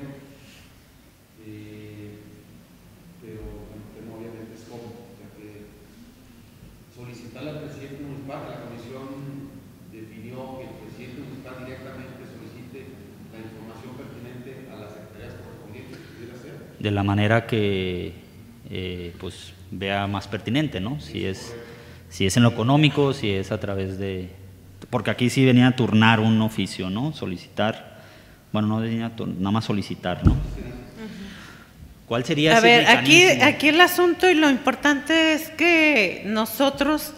Speaker 7: pero el tema obviamente es cómo, o sea que solicitarle al presidente municipal, la comisión definió que el presidente municipal directamente solicite la información pertinente a las secretarías correspondientes que pudiera ser.
Speaker 1: De la manera que pues vea más pertinente, ¿no? Si es en lo económico, si es a través de… Porque aquí sí venía a turnar un oficio, ¿no? Solicitar, bueno, no venía nada más solicitar, ¿no? ¿Cuál sería ese mecanismo?
Speaker 2: Aquí el asunto y lo importante es que nosotros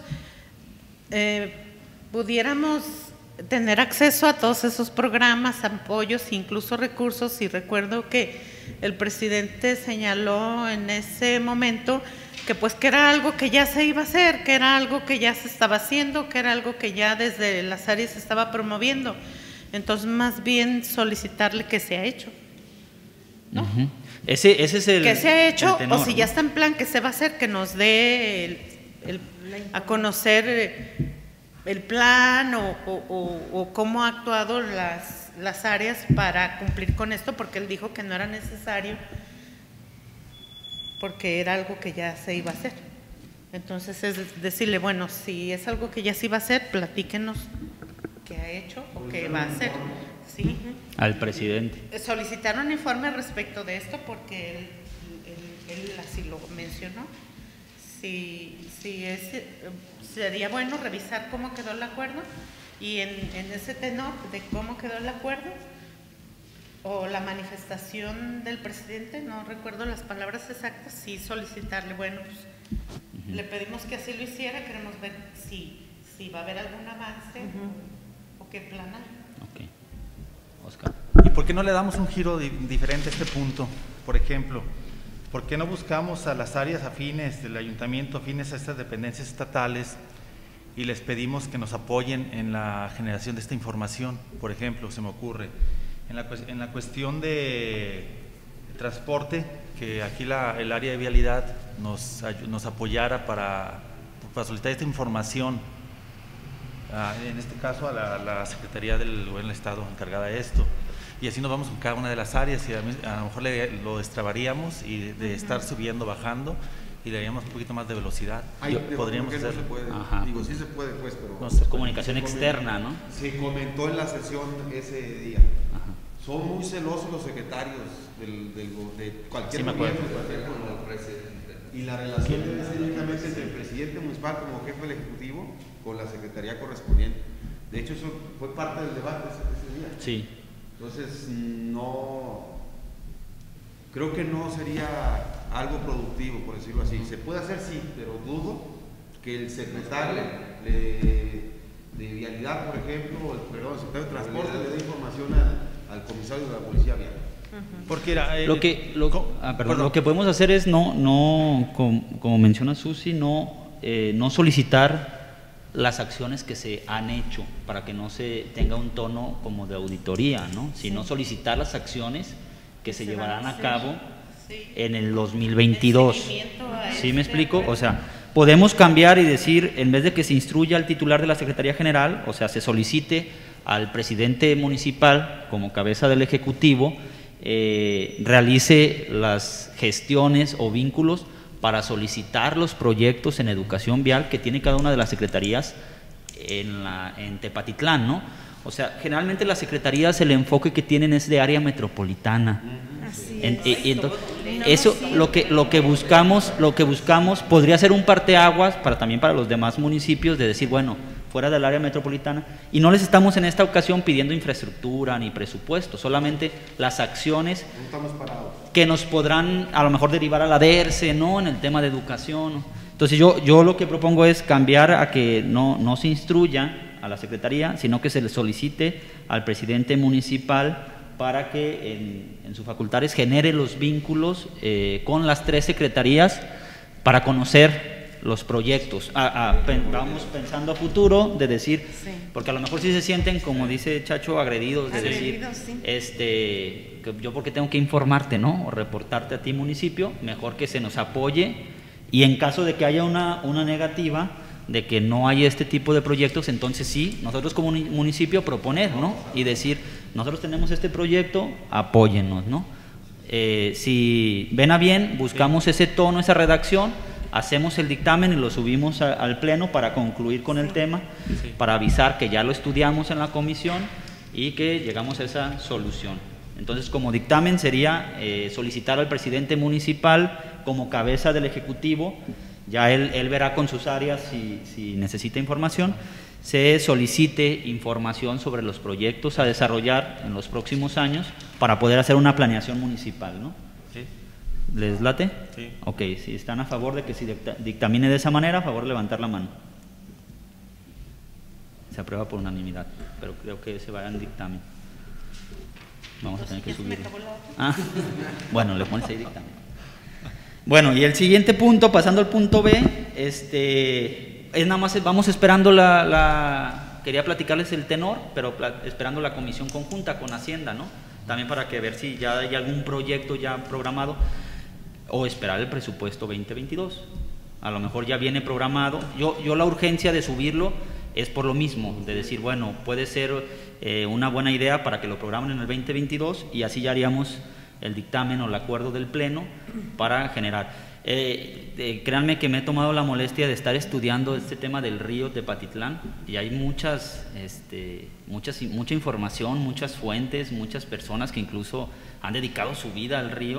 Speaker 2: pudiéramos tener acceso a todos esos programas, apoyos, incluso recursos, y recuerdo que el presidente señaló en ese momento que pues que era algo que ya se iba a hacer, que era algo que ya se estaba haciendo, que era algo que ya desde las áreas se estaba promoviendo. Entonces, más bien solicitarle que se ha hecho, ¿no?
Speaker 1: Ese es el…
Speaker 2: Que se ha hecho,
Speaker 1: tenor,
Speaker 2: o si ya está en plan que se va a hacer, que nos dé a conocer el plan o cómo ha actuado las áreas para cumplir con esto, porque él dijo que no era necesario porque era algo que ya se iba a hacer. Entonces es decirle, bueno, si es algo que ya se iba a hacer, platíquenos qué ha hecho o qué va a hacer. Sí.
Speaker 1: Al presidente.
Speaker 2: Solicitar un informe respecto de esto porque él así lo mencionó. Sería bueno revisar cómo quedó el acuerdo y en ese tenor de cómo quedó el acuerdo o la manifestación del presidente, no recuerdo las palabras exactas, sí solicitarle, bueno, pues, le pedimos que así lo hiciera, queremos ver si va a haber algún avance o qué plan hay.
Speaker 1: Ok. Oscar.
Speaker 5: ¿Y por qué no le damos un giro diferente a este punto? Por ejemplo, ¿por qué no buscamos a las áreas afines del ayuntamiento, afines a estas dependencias estatales, y les pedimos que nos apoyen en la generación de esta información? Por ejemplo, se me ocurre, en la cuestión de transporte, que aquí el área de vialidad nos apoyara para solicitar esta información, en este caso a la Secretaría del Gobierno del Estado encargada de esto, y así nos vamos con cada una de las áreas y a lo mejor lo destrabaríamos y de estar subiendo, bajando, y le daríamos un poquito más de velocidad. Podríamos hacer.
Speaker 6: No se puede.
Speaker 1: Ajá.
Speaker 6: Digo, sí se puede, pues, pero
Speaker 1: No sé, comunicación externa, ¿no?
Speaker 6: Se comentó en la sesión ese día.
Speaker 1: Ajá.
Speaker 6: Son muy celosos los secretarios de cualquier
Speaker 1: Sí, me acuerdo.
Speaker 6: y la relación es directamente entre el presidente municipal como jefe del ejecutivo con la secretaría correspondiente. De hecho, eso fue parte del debate ese día.
Speaker 1: Sí.
Speaker 6: Entonces, creo que no sería algo productivo, por decirlo así. Se puede hacer, sí, pero dudo que el secretario de Vialidad, por ejemplo, el secretario de Transporte le dé información al comisario de la Policía Vial.
Speaker 5: Porque era,
Speaker 1: Lo que podemos hacer es como menciona Susi, no solicitar las acciones que se han hecho para que no se tenga un tono como de auditoría, ¿no? Sino solicitar las acciones que se llevarán a cabo en el 2022. ¿Sí me explico? O sea, podemos cambiar y decir, en vez de que se instruya al titular de la Secretaría General, o sea, se solicite al presidente municipal como cabeza del Ejecutivo, realice las gestiones o vínculos para solicitar los proyectos en educación vial que tiene cada una de las secretarías en Tepatitlán, ¿no? O sea, generalmente las secretarías, el enfoque que tienen es de área metropolitana. Y entonces, eso lo que buscamos podría ser un parteaguas también para los demás municipios, de decir, bueno, fuera del área metropolitana, y no les estamos en esta ocasión pidiendo infraestructura ni presupuesto, solamente las acciones que nos podrán a lo mejor derivar a la DERCE, ¿no? En el tema de educación. Entonces yo lo que propongo es cambiar a que no se instruya a la Secretaría, sino que se le solicite al presidente municipal para que en sus facultades genere los vínculos con las 3 secretarías para conocer los proyectos. Vamos pensando a futuro, de decir, porque a lo mejor sí se sienten, como dice Chacho, agredidos, de decir, que yo porque tengo que informarte, ¿no? O reportarte a ti, municipio, mejor que se nos apoye, y en caso de que haya una negativa, de que no hay este tipo de proyectos, entonces sí, nosotros como municipio proponer, ¿no? Y decir, nosotros tenemos este proyecto, apóyennos, ¿no? Si ven a bien, buscamos ese tono, esa redacción, hacemos el dictamen y lo subimos al pleno para concluir con el tema, para avisar que ya lo estudiamos en la comisión y que llegamos a esa solución. Entonces, como dictamen sería solicitar al presidente municipal como cabeza del Ejecutivo, ya él verá con sus áreas si necesita información, se solicite información sobre los proyectos a desarrollar en los próximos años para poder hacer una planeación municipal, ¿no?
Speaker 5: Sí.
Speaker 1: ¿Les late?
Speaker 5: Sí.
Speaker 1: Ok, si están a favor de que se dictamine de esa manera, a favor de levantar la mano. Se aprueba por unanimidad, pero creo que se va en dictamen. Vamos a tener que subirlo. Bueno, le pones ahí dictamen. Bueno, y el siguiente punto, pasando al punto B, es nada más, vamos esperando quería platicarles el tenor, pero esperando la comisión conjunta con Hacienda, ¿no? También para que ver si ya hay algún proyecto ya programado, o esperar el presupuesto 2022. A lo mejor ya viene programado. Yo la urgencia de subirlo es por lo mismo, de decir, bueno, puede ser una buena idea para que lo programen en el 2022 y así ya haríamos el dictamen o el acuerdo del Pleno para generar. Créanme que me he tomado la molestia de estar estudiando este tema del río Tepatitlán y hay mucha información, muchas fuentes, muchas personas que incluso han dedicado su vida al río.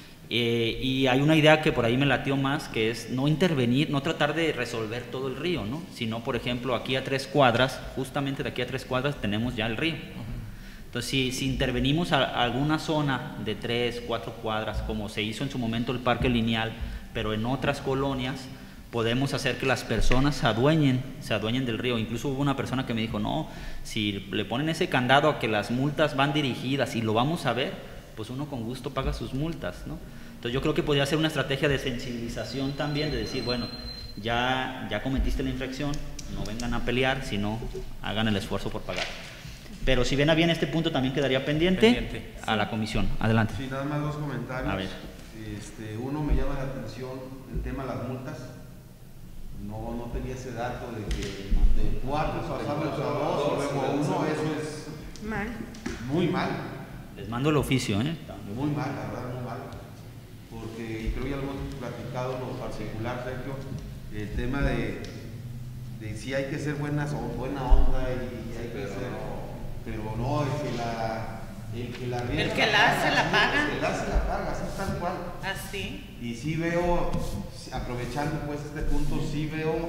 Speaker 1: Y hay una idea que por ahí me latió más, que es no intervenir, no tratar de resolver todo el río, ¿no? Sino, por ejemplo, aquí a 3 cuadras, justamente de aquí a 3 cuadras tenemos ya el río. Entonces, si intervenimos a alguna zona de 3, 4 cuadras, como se hizo en su momento el Parque Lineal, pero en otras colonias, podemos hacer que las personas se adueñen del río. Incluso hubo una persona que me dijo, no, si le ponen ese candado a que las multas van dirigidas y lo vamos a ver, pues uno con gusto paga sus multas, ¿no? Entonces yo creo que podría ser una estrategia de sensibilización también, de decir, bueno, ya cometiste la infracción, no vengan a pelear, sino hagan el esfuerzo por pagar. Pero si ven a bien, este punto también quedaría pendiente a la comisión. Adelante.
Speaker 6: Sí, nada más 2 comentarios.
Speaker 1: A ver.
Speaker 6: Uno, me llama la atención el tema de las multas. No tenía ese dato de que de 4 pasarlos a 2 y luego a 1, eso es
Speaker 2: Mal.
Speaker 6: muy mal.
Speaker 1: Les mando el oficio, ¿eh?
Speaker 6: Muy mal, la verdad, muy mal. Porque, y creo ya lo hemos platicado en lo particular, Sergio, el tema de si hay que ser buena onda y hay que ser, pero no, el que la riega,
Speaker 2: El que la hace la paga.
Speaker 6: El que la hace la paga, así tal cual.
Speaker 2: Así.
Speaker 6: Y sí veo, aprovechando pues este punto, sí veo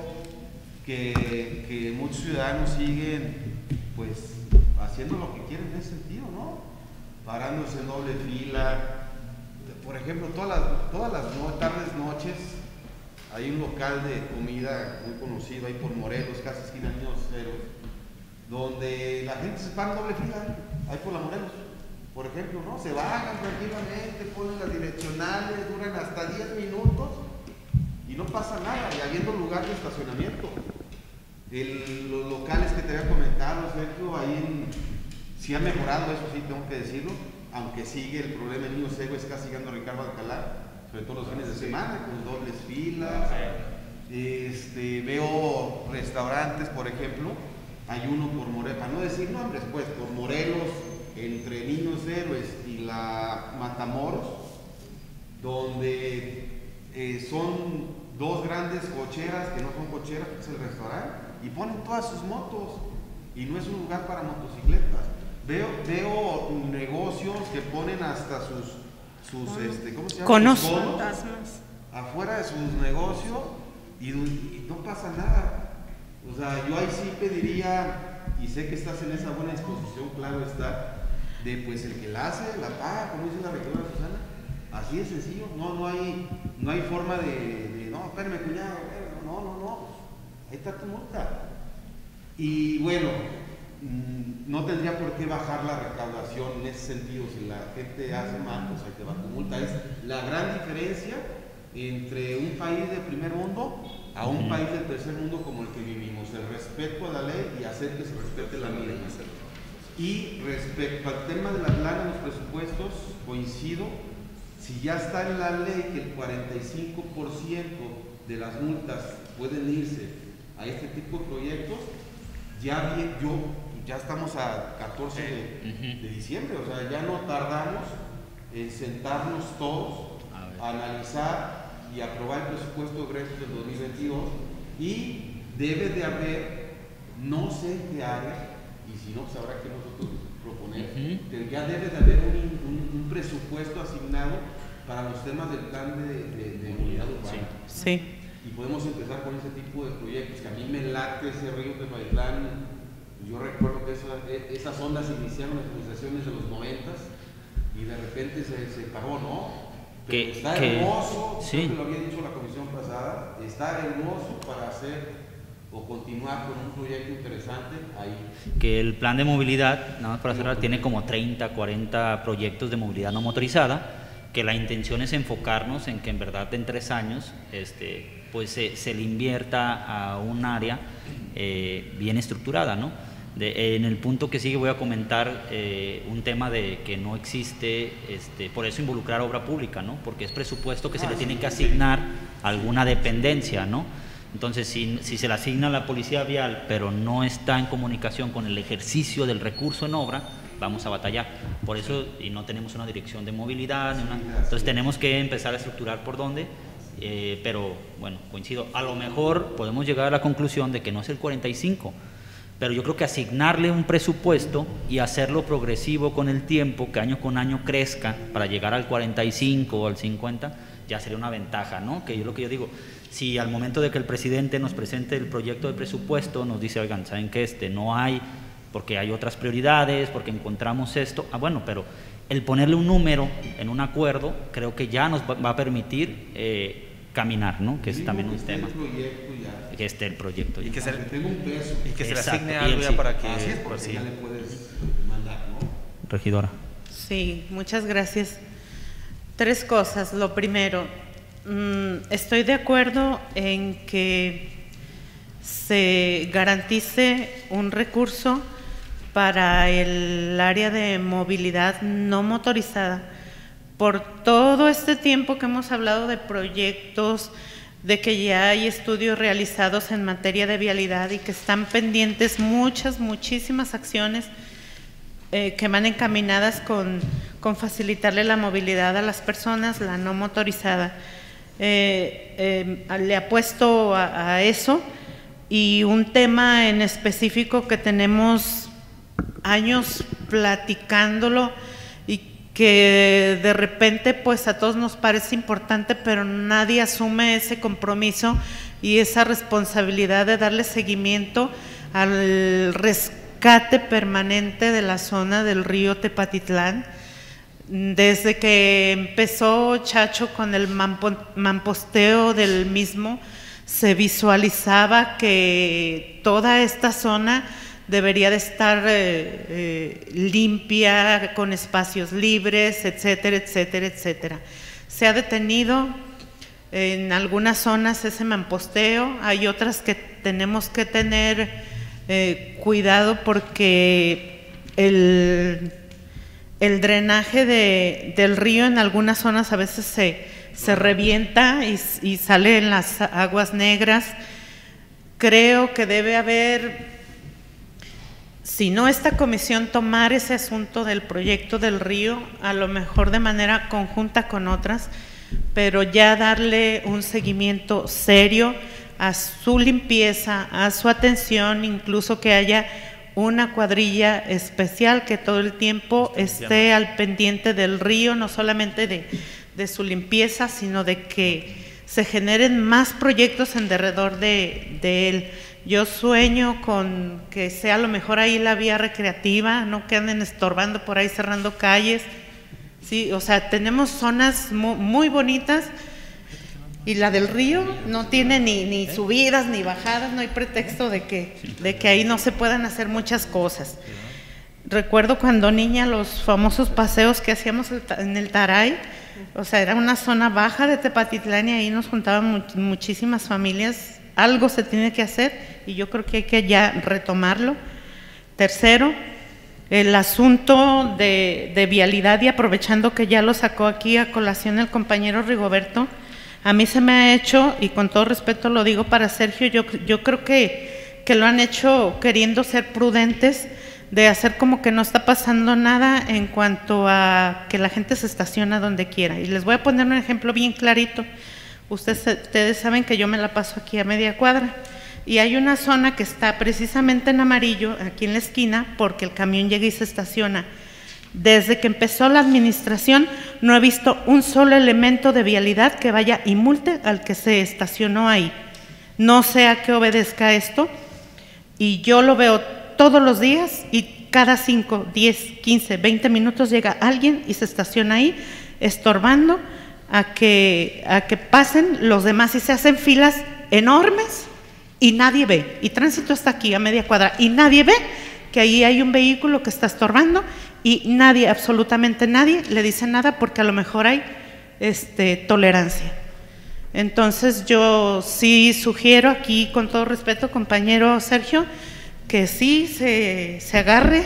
Speaker 6: que muchos ciudadanos siguen pues haciendo lo que quieren en ese sentido, ¿no? Parándose en doble fila. Por ejemplo, todas las tardes, noches, hay un local de comida muy conocido ahí por Morelos, casi esquina Niños Héroes, donde la gente se para en doble fila, ahí por la Morelos, por ejemplo, ¿no? Se bajan tranquilamente, ponen las direccionales, duran hasta 10 minutos y no pasa nada, y habiendo lugar de estacionamiento. Los locales que te había comentado, Sergio, ahí sí ha mejorado, eso sí tengo que decirlo, aunque sigue el problema en Niños Héroes, casi llegando a Ricardo Alcalá, sobre todo los fines de semana, con dobles filas. Veo restaurantes, por ejemplo, hay uno por Morelos, para no decir nombres, pues, por Morelos, entre Niños Héroes y la Matamoros, donde son 2 grandes cocheras, que no son cocheras, que es el restaurante, y ponen todas sus motos, y no es un lugar para motocicletas. Veo negocios que ponen hasta sus ¿cómo se llama?
Speaker 2: Conos.
Speaker 6: Fantasmas afuera de sus negocios y no pasa nada. O sea, yo ahí sí pediría, y sé que estás en esa buena disposición, claro está, de pues el que la hace, la paga, como dice la regidora Susana, así de sencillo, no hay forma de no, espérame cuñado, no, ahí está tu multa. Y bueno, no tendría por qué bajar la recaudación en ese sentido. Si la gente hace mal, pues hay que bajar tu multa. Es la gran diferencia entre un país del primer mundo a un país del tercer mundo como el que vivimos, el respeto a la ley y hacer que se respete la ley. Y respecto al tema de las lanas, los presupuestos, coincido, si ya está en la ley que el 45% de las multas pueden irse a este tipo de proyectos, ya estamos a 14 de diciembre, o sea, ya no tardamos en sentarnos todos a analizar y aprobar el presupuesto de egresos del 2022 y debe de haber, no sé qué área, y si no, pues habrá que nosotros proponer, pero ya debe de haber un presupuesto asignado para los temas del plan de movilidad urbana.
Speaker 2: Sí.
Speaker 6: Y podemos empezar con ese tipo de proyectos, que a mí me late ese río Tepatitlán. Yo recuerdo que esas ondas iniciaron las negociaciones de los 90s y de repente se paró, ¿no? Pero está hermoso,
Speaker 1: sí.
Speaker 6: Creo que lo había dicho la comisión pasada, está hermoso para hacer o continuar con un proyecto interesante ahí.
Speaker 1: Que el plan de movilidad, nada más para cerrar, tiene como 30, 40 proyectos de movilidad no motorizada, que la intención es enfocarnos en que en verdad en 3 años pues se le invierta a un área bien estructurada, ¿no? En el punto que sigue voy a comentar un tema de que no existe, por eso involucrar obra pública, ¿no? Porque es presupuesto que se le tiene que asignar a alguna dependencia, ¿no? Entonces, si se le asigna a la policía vial, pero no está en comunicación con el ejercicio del recurso en obra, vamos a batallar. Por eso, y no tenemos una dirección de movilidad, entonces tenemos que empezar a estructurar por dónde, pero bueno, coincido, a lo mejor podemos llegar a la conclusión de que no es el 45, pero yo creo que asignarle un presupuesto y hacerlo progresivo con el tiempo, que año con año crezca para llegar al 45 o al 50, ya sería una ventaja, ¿no? Que yo lo que yo digo, si al momento de que el presidente nos presente el proyecto de presupuesto nos dice, oigan, ¿saben qué? No hay, porque hay otras prioridades, porque encontramos esto, bueno, pero el ponerle un número en un acuerdo creo que ya nos va a permitir caminar, ¿no? Que es también un tema. Que esté el proyecto.
Speaker 5: Y que se,
Speaker 6: tenga un peso.
Speaker 5: y que se le
Speaker 1: Exacto.
Speaker 5: asigne algo ya para que...
Speaker 6: Así es, porque
Speaker 5: sí.
Speaker 6: ya le puedes mandar, ¿no?
Speaker 1: Regidora.
Speaker 2: Sí, muchas gracias. 3 cosas. Lo primero, estoy de acuerdo en que se garantice un recurso para el área de movilidad no motorizada. Por todo este tiempo que hemos hablado de proyectos, de que ya hay estudios realizados en materia de vialidad y que están pendientes muchísimas acciones que van encaminadas con facilitarle la movilidad a las personas, la no motorizada. Le apuesto a eso, y un tema en específico que tenemos años platicándolo y que de repente pues a todos nos parece importante, pero nadie asume ese compromiso y esa responsabilidad de darle seguimiento al rescate permanente de la zona del río Tepatitlán. Desde que empezó Chacho con el mamposteo del mismo, se visualizaba que toda esta zona debería de estar limpia, con espacios libres, etcétera, etcétera, etcétera. Se ha detenido en algunas zonas ese mamposteo, hay otras que tenemos que tener cuidado porque el drenaje del río en algunas zonas a veces se revienta y sale en las aguas negras. Creo que debe haber, si no esta comisión, tomar ese asunto del proyecto del río, a lo mejor de manera conjunta con otras, pero ya darle un seguimiento serio a su limpieza, a su atención, incluso que haya una cuadrilla especial que todo el tiempo esté al pendiente del río, no solamente de su limpieza, sino de que se generen más proyectos en derredor de él. Yo sueño con que sea a lo mejor ahí la vía recreativa, no que anden estorbando por ahí cerrando calles. Sí, o sea, tenemos zonas muy bonitas y la del río no tiene ni subidas ni bajadas, no hay pretexto de que ahí no se puedan hacer muchas cosas. Recuerdo cuando niña los famosos paseos que hacíamos en el Taray, o sea, era una zona baja de Tepatitlán y ahí nos juntaban muchísimas familias. Algo se tiene que hacer y yo creo que hay que ya retomarlo. Tercero, el asunto de vialidad, y aprovechando que ya lo sacó aquí a colación el compañero Rigoberto, a mí se me ha hecho, y con todo respeto lo digo para Sergio, yo creo que lo han hecho queriendo ser prudentes, de hacer como que no está pasando nada en cuanto a que la gente se estaciona donde quiera. Y les voy a poner un ejemplo bien clarito. Ustedes saben que yo me la paso aquí a media cuadra y hay una zona que está precisamente en amarillo, aquí en la esquina, porque el camión llega y se estaciona. Desde que empezó la administración no he visto un solo elemento de vialidad que vaya y multe al que se estacionó ahí. No sé a qué obedezca esto, y yo lo veo todos los días y cada 5, 10, 15, 20 minutos llega alguien y se estaciona ahí estorbando a que pasen los demás, y se hacen filas enormes y nadie ve, y tránsito está aquí a media cuadra y nadie ve que ahí hay un vehículo que está estorbando y nadie, absolutamente nadie le dice nada, porque a lo mejor hay tolerancia. Entonces yo sí sugiero aquí, con todo respeto, compañero Sergio, que sí se agarre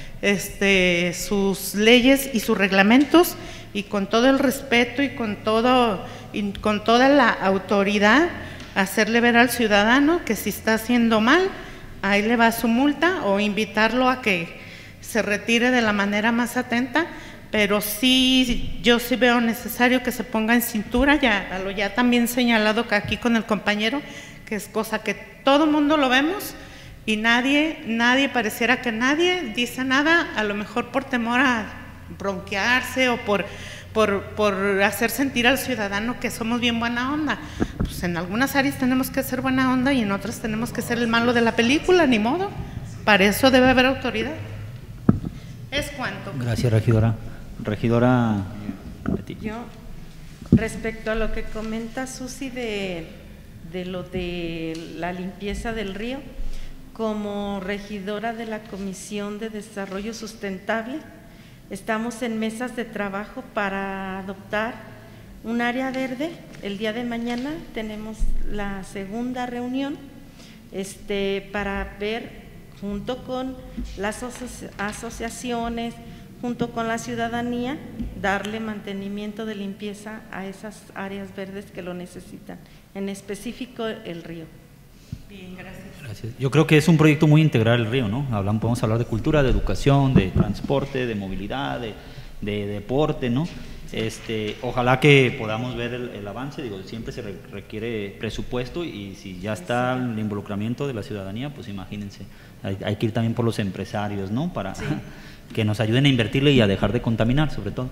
Speaker 2: sus leyes y sus reglamentos, y con todo el respeto y con toda la autoridad, hacerle ver al ciudadano que si está haciendo mal, ahí le va su multa, o invitarlo a que se retire de la manera más atenta, pero sí, yo sí veo necesario que se ponga en cintura, ya también señalado que aquí con el compañero, que es cosa que todo el mundo lo vemos y nadie pareciera que nadie dice nada, a lo mejor por temor a bronquearse o por hacer sentir al ciudadano que somos bien buena onda. Pues en algunas áreas tenemos que ser buena onda y en otras tenemos que ser el malo de la película, ni modo. Para eso debe haber autoridad. ¿Es cuánto?
Speaker 1: Gracias, regidora. Regidora Betty.
Speaker 8: Yo, respecto a lo que comenta Susi de lo de la limpieza del río, como regidora de la Comisión de Desarrollo Sustentable, estamos en mesas de trabajo para adoptar un área verde. El día de mañana tenemos la segunda reunión para ver, junto con las asociaciones, junto con la ciudadanía, darle mantenimiento de limpieza a esas áreas verdes que lo necesitan, en específico el río.
Speaker 2: Bien, gracias.
Speaker 1: Gracias. Yo creo que es un proyecto muy integral el río, ¿no? Podemos hablar de cultura, de educación, de transporte, de movilidad, de deporte, ¿no? Ojalá que podamos ver el avance. Digo, siempre se requiere presupuesto y si ya está el involucramiento de la ciudadanía, pues imagínense, hay que ir también por los empresarios, ¿no? Para que nos ayuden a invertirle y a dejar de contaminar, sobre todo.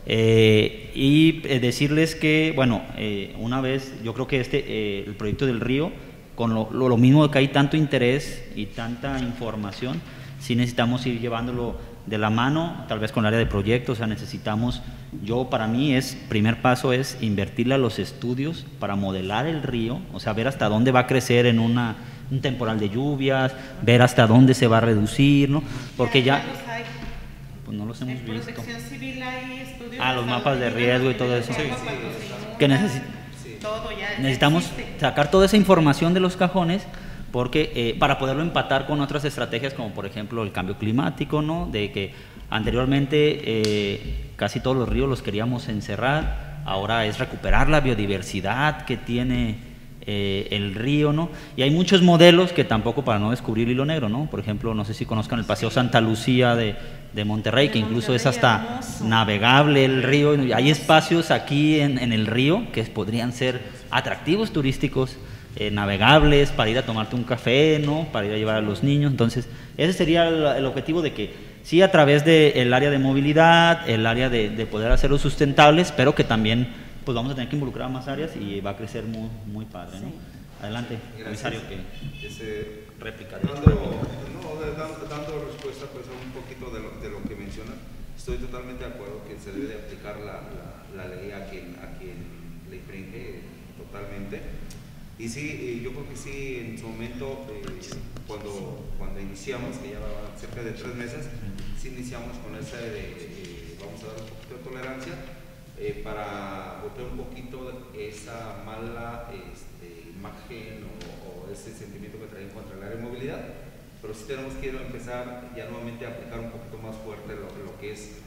Speaker 1: Decirles que, bueno, una vez, yo creo que el proyecto del río, con lo mismo de que hay tanto interés y tanta información, sí necesitamos ir llevándolo de la mano, tal vez con el área de proyectos. O sea, necesitamos, para mí primer paso es invertirle a los estudios para modelar el río, o sea, ver hasta dónde va a crecer en un temporal de lluvias, ver hasta dónde se va a reducir, ¿no? Porque ya pues no los hemos visto.
Speaker 2: En Protección Civil hay estudios.
Speaker 1: Los mapas de riesgo y todo eso. Que necesitamos sacar toda esa información de los cajones, porque para poderlo empatar con otras estrategias, como por ejemplo el cambio climático, ¿no? De que anteriormente casi todos los ríos los queríamos encerrar, ahora es recuperar la biodiversidad que tiene el río, ¿no? Y hay muchos modelos que tampoco, para no descubrir el hilo negro, ¿no? Por ejemplo, no sé si conozcan el Paseo Santa Lucía de Monterrey, que incluso es hasta navegable el río. Hay espacios aquí en el río que podrían ser atractivos turísticos, navegables, para ir a tomarte un café, ¿no? Para ir a llevar a los niños. Entonces, ese sería el objetivo, de que sí, a través del área de movilidad, el área de poder hacerlos sustentables, pero que también pues vamos a tener que involucrar a más áreas y va a crecer muy, muy padre, ¿no? Adelante, comisario, que réplica.
Speaker 4: Dando respuesta pues a un poquito de lo que menciona, estoy totalmente de acuerdo que se debe de aplicar la ley a quien le infringe totalmente. Y sí, yo creo que sí, en su momento, cuando iniciamos, que ya va cerca de 3 meses, sí iniciamos con esa vamos a dar un poquito de tolerancia, para botar un poquito esa mala imagen o ese sentimiento que traen contra el área de movilidad, pero sí tenemos que empezar ya nuevamente a aplicar un poquito más fuerte lo que es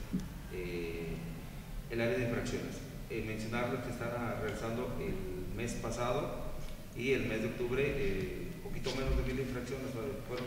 Speaker 4: el área de infracciones. Mencionarles que están realizando el mes pasado y el mes de octubre poquito menos de 1000 infracciones, fueron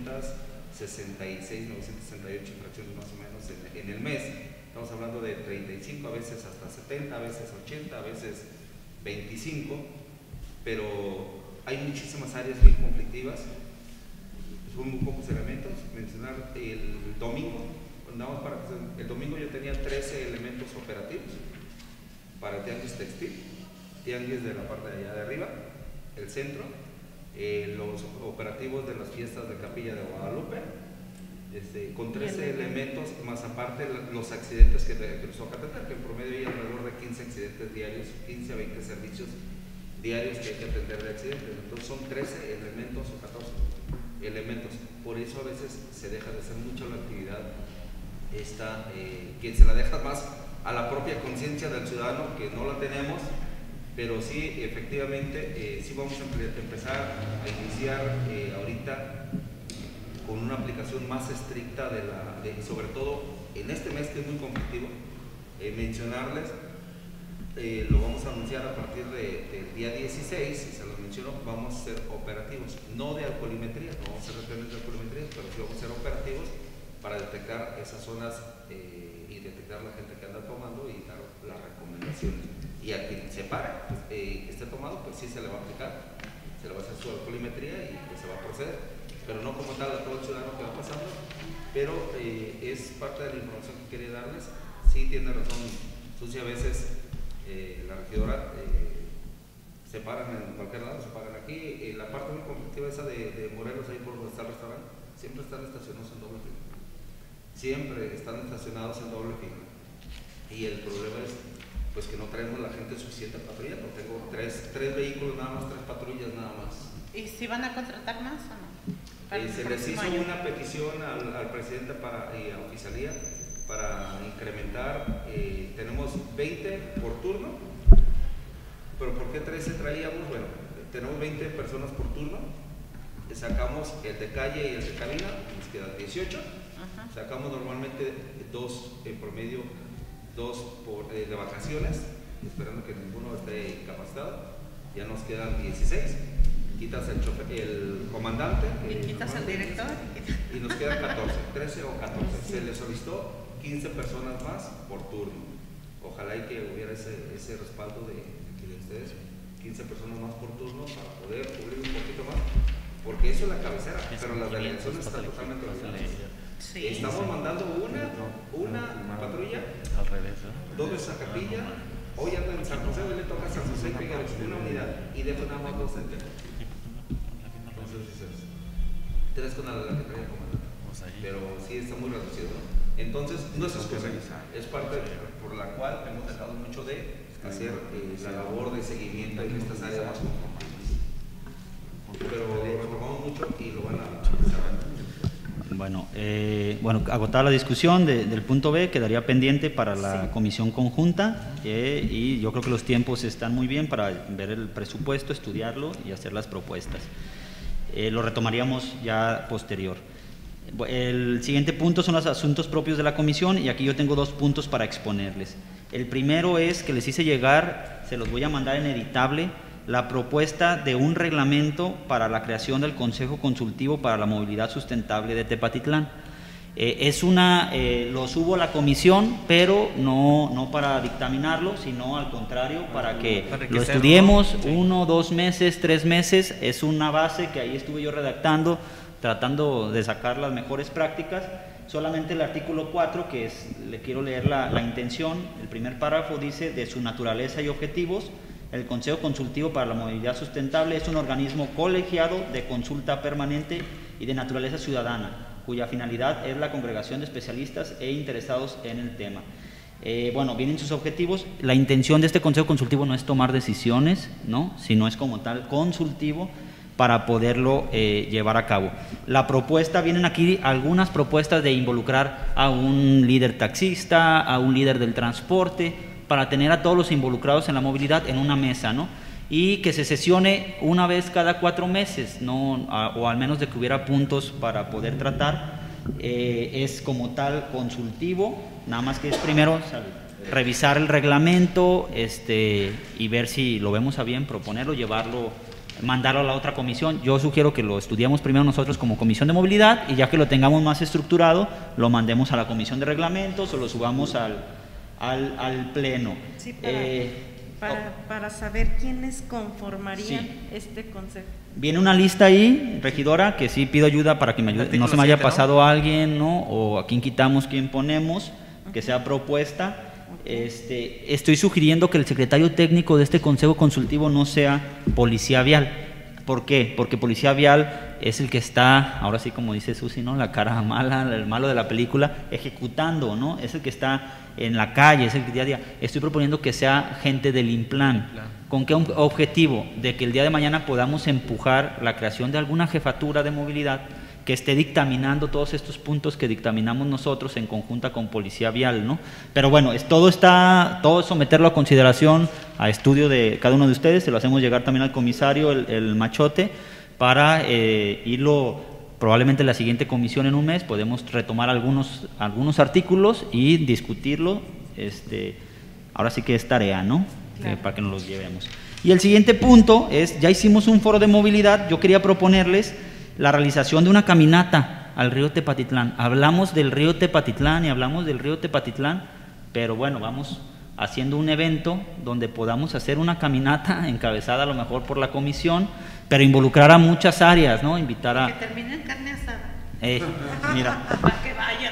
Speaker 4: 966, 968 infracciones más o menos en el mes. Estamos hablando de 35, a veces hasta 70, a veces 80, a veces 25, pero hay muchísimas áreas bien conflictivas, son muy pocos elementos. Mencionar el domingo, el domingo yo tenía 13 elementos operativos para tianguis textil, tianguis de la parte de allá de arriba, el centro, los operativos de las fiestas de Capilla de Guadalupe, con 13 elementos, más aparte los accidentes que nos toca atender, que en promedio hay alrededor de 15 accidentes diarios, 15 a 20 servicios diarios que hay que atender de accidentes. Entonces son 13 elementos o 14 elementos. Por eso a veces se deja de hacer mucho la actividad que se la deja más a la propia conciencia del ciudadano, que no la tenemos, pero sí, efectivamente, sí vamos a empezar a iniciar ahorita con una aplicación más estricta sobre todo en este mes, que es muy conflictivo. Mencionarles, lo vamos a anunciar a partir del día 16, si se los menciono, vamos a ser operativos, no de alcoholimetría, no vamos a hacer retenes de alcoholimetría, pero sí vamos a ser operativos para detectar esas zonas y detectar la gente que anda tomando y dar las recomendaciones. Y a quien se pare, pues, que esté tomado, pues sí se le va a aplicar, se le va a hacer su alcoholimetría y pues se va a proceder, pero no como tal a todo el ciudadano que va pasando, pero es parte de la información que quería darles. Sí tiene razón Susi, a veces la regidora se paran en cualquier lado, se paran aquí, la parte muy conflictiva esa de Morelos, ahí por donde está el restaurante, siempre están estacionados en doble fila, siempre están estacionados en doble fila, y el problema es pues que no traemos la gente suficiente patrullando. Tengo tres vehículos nada más, 3 patrullas nada más.
Speaker 2: ¿Y si van a contratar más o no?
Speaker 4: Se les hizo una petición al presidente y a oficialía para incrementar, tenemos 20 por turno, pero ¿por qué 13 traíamos? Bueno, tenemos 20 personas por turno, sacamos el de calle y el de cabina, nos quedan 18, sacamos normalmente 2 en promedio, 2 de vacaciones, esperando que ninguno esté incapacitado, ya nos quedan 16, quitas el comandante
Speaker 2: y quitas al director
Speaker 4: y nos quedan 14, 13 o 14, se le solicitó 15 personas más por turno, ojalá y que hubiera ese respaldo de ustedes, 15 personas más por turno para poder cubrir un poquito más, porque eso es la cabecera, pero las delegaciones están totalmente vacías.
Speaker 2: Sí.
Speaker 4: Estamos mandando una patrulla, 2 veces a Capilla, hoy anda en San José, hoy le toca a San José y Figueres, una unidad, y de nada más 2 en Texas. 3 con la que traía comandante, pero sí está muy reducido, ¿no? Entonces no es excusa, es parte por la cual hemos dejado mucho de hacer la labor de seguimiento en estas áreas más conflictivas, pero lo retomamos mucho y lo van a saber.
Speaker 1: Bueno, agotada la discusión del punto B, quedaría pendiente para la comisión conjunta y yo creo que los tiempos están muy bien para ver el presupuesto, estudiarlo y hacer las propuestas. Lo retomaríamos ya posterior. El siguiente punto son los asuntos propios de la comisión y aquí yo tengo 2 puntos para exponerles. El primero es que les hice llegar, se los voy a mandar en editable, la propuesta de un reglamento para la creación del Consejo Consultivo para la Movilidad Sustentable de Tepatitlán. Lo subo a la comisión, pero no para dictaminarlo, sino al contrario, para que lo estudiemos 1, 2 meses, 3 meses. Es una base que ahí estuve yo redactando, tratando de sacar las mejores prácticas. Solamente el artículo 4, que le quiero leer la intención. El primer párrafo dice: de su naturaleza y objetivos, el Consejo Consultivo para la Movilidad Sustentable es un organismo colegiado de consulta permanente y de naturaleza ciudadana, cuya finalidad es la congregación de especialistas e interesados en el tema. Vienen sus objetivos. La intención de este Consejo Consultivo no es tomar decisiones, ¿no?, sino es como tal consultivo para poderlo llevar a cabo. La propuesta, vienen aquí algunas propuestas de involucrar a un líder taxista, a un líder del transporte, para tener a todos los involucrados en la movilidad en una mesa, ¿no? Y que se sesione una vez cada 4 meses, ¿no? O al menos de que hubiera puntos para poder tratar. Es como tal consultivo, nada más que es primero revisar el reglamento y ver si lo vemos a bien, proponerlo, llevarlo, mandarlo a la otra comisión. Yo sugiero que lo estudiemos primero nosotros como comisión de movilidad y ya que lo tengamos más estructurado, lo mandemos a la comisión de reglamentos o lo subamos al pleno.
Speaker 8: Sí, para saber quiénes conformarían este consejo.
Speaker 1: Viene una lista ahí, regidora, que sí pido ayuda para que me ayude, no se me haya pasado a alguien, ¿no? O a quién quitamos, quién ponemos, que sea propuesta. Estoy sugiriendo que el secretario técnico de este consejo consultivo no sea policía vial. ¿Por qué? Porque policía vial es el que está, ahora sí como dice Susi, ¿no?, la cara mala, el malo de la película, ejecutando, ¿no? Es el que está en la calle, es el que día a día. Estoy proponiendo que sea gente del INPLAN. ¿Con qué objetivo? De que el día de mañana podamos empujar la creación de alguna jefatura de movilidad que esté dictaminando todos estos puntos que dictaminamos nosotros en conjunta con Policía Vial, ¿no? Pero bueno, todo someterlo a consideración, a estudio de cada uno de ustedes. Se lo hacemos llegar también al comisario, el Machote, para irlo, probablemente en la siguiente comisión en un mes, podemos retomar algunos artículos y discutirlo. Ahora sí que es tarea, ¿no? Claro. Para que nos los llevemos. Y el siguiente punto es, ya hicimos un foro de movilidad, yo quería proponerles la realización de una caminata al río Tepatitlán. Hablamos del río Tepatitlán y hablamos del río Tepatitlán, pero bueno, vamos haciendo un evento donde podamos hacer una caminata encabezada a lo mejor por la comisión, pero involucrar a muchas áreas, ¿no? Invitar a...
Speaker 2: Que termine en carne asada.
Speaker 1: Mira.
Speaker 2: Para que vayan.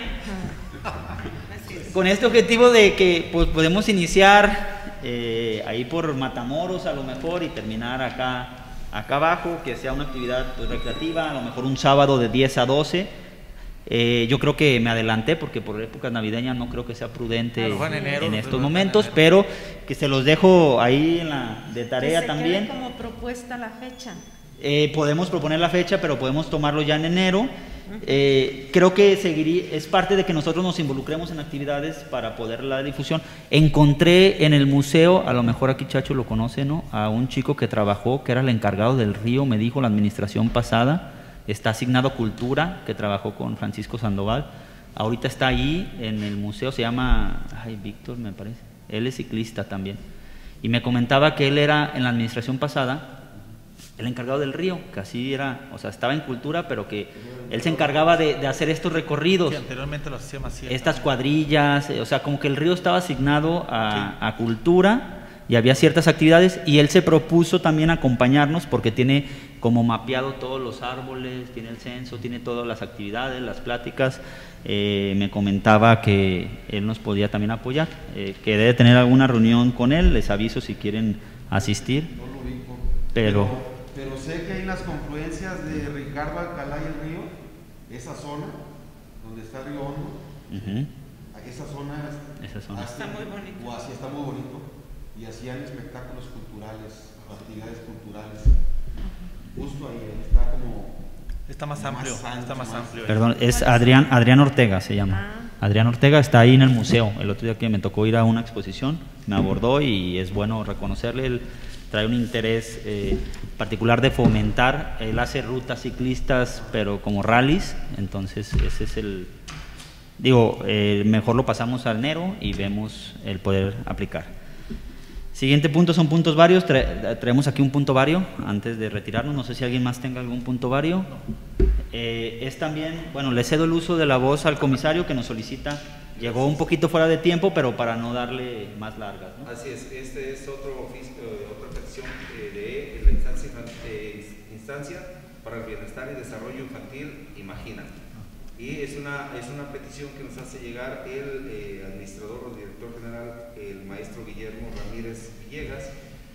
Speaker 2: Así es.
Speaker 1: Con este objetivo de que pues, podemos iniciar ahí por Matamoros a lo mejor y terminar acá abajo, que sea una actividad pues, recreativa, a lo mejor un sábado de 10 a 12. Yo creo que me adelanté porque por épocas navideñas no creo que sea prudente en estos momentos, pero que se los dejo ahí de tarea
Speaker 8: que se
Speaker 1: también.
Speaker 8: quede como propuesta la fecha.
Speaker 1: Podemos proponer la fecha, pero podemos tomarlo ya en enero. Creo que es parte de que nosotros nos involucremos en actividades para poder la difusión. Encontré en el museo, a lo mejor aquí Chacho lo conoce, ¿no? A un chico que trabajó, que era el encargado del río, me dijo la administración pasada. Está asignado a Cultura, que trabajó con Francisco Sandoval. Ahorita está ahí en el museo, se llama Víctor, me parece. Él es ciclista también. Y me comentaba que él era en la administración pasada el encargado del río, que así era, o sea, estaba en Cultura, pero que él se encargaba de hacer estos recorridos.
Speaker 5: Sí, anteriormente lo hacía Maciel.
Speaker 1: Estas cuadrillas, o sea, como que el río estaba asignado a Cultura y había ciertas actividades y él se propuso también acompañarnos porque tiene como mapeado todos los árboles, tiene el censo, tiene todas las actividades, las pláticas. Me comentaba que él nos podía también apoyar, que debe tener alguna reunión con él, les aviso si quieren asistir.
Speaker 6: No lo ubico. Pero sé que hay las confluencias de Ricardo Alcalá y el río, esa zona, donde está el río Hondo, esa zona
Speaker 2: está muy bonito.
Speaker 6: O así está muy bonito, y hacían espectáculos culturales, actividades culturales. Justo ahí está como...
Speaker 5: Está más amplio, está más amplio.
Speaker 1: Perdón, es Adrián Ortega se llama. Adrián Ortega está ahí en el museo. El otro día que me tocó ir a una exposición, me abordó y es bueno reconocerle. Él trae un interés particular de fomentar. Él hace rutas ciclistas, pero como rallies. Entonces, ese es el... mejor lo pasamos al enero y vemos el poder aplicar. Siguiente punto son puntos varios. Traemos aquí un punto vario antes de retirarnos. No sé si alguien más tenga algún punto vario. Es también, bueno, le cedo el uso de la voz al comisario que nos solicita. Llegó un poquito fuera de tiempo, pero para no darle más largas, ¿no?
Speaker 4: Así es, este es otra petición de la instancia para el bienestar y desarrollo infantil, Imagina. Y es una petición que nos hace llegar el administrador o director general, el maestro Guillermo Ramírez Villegas,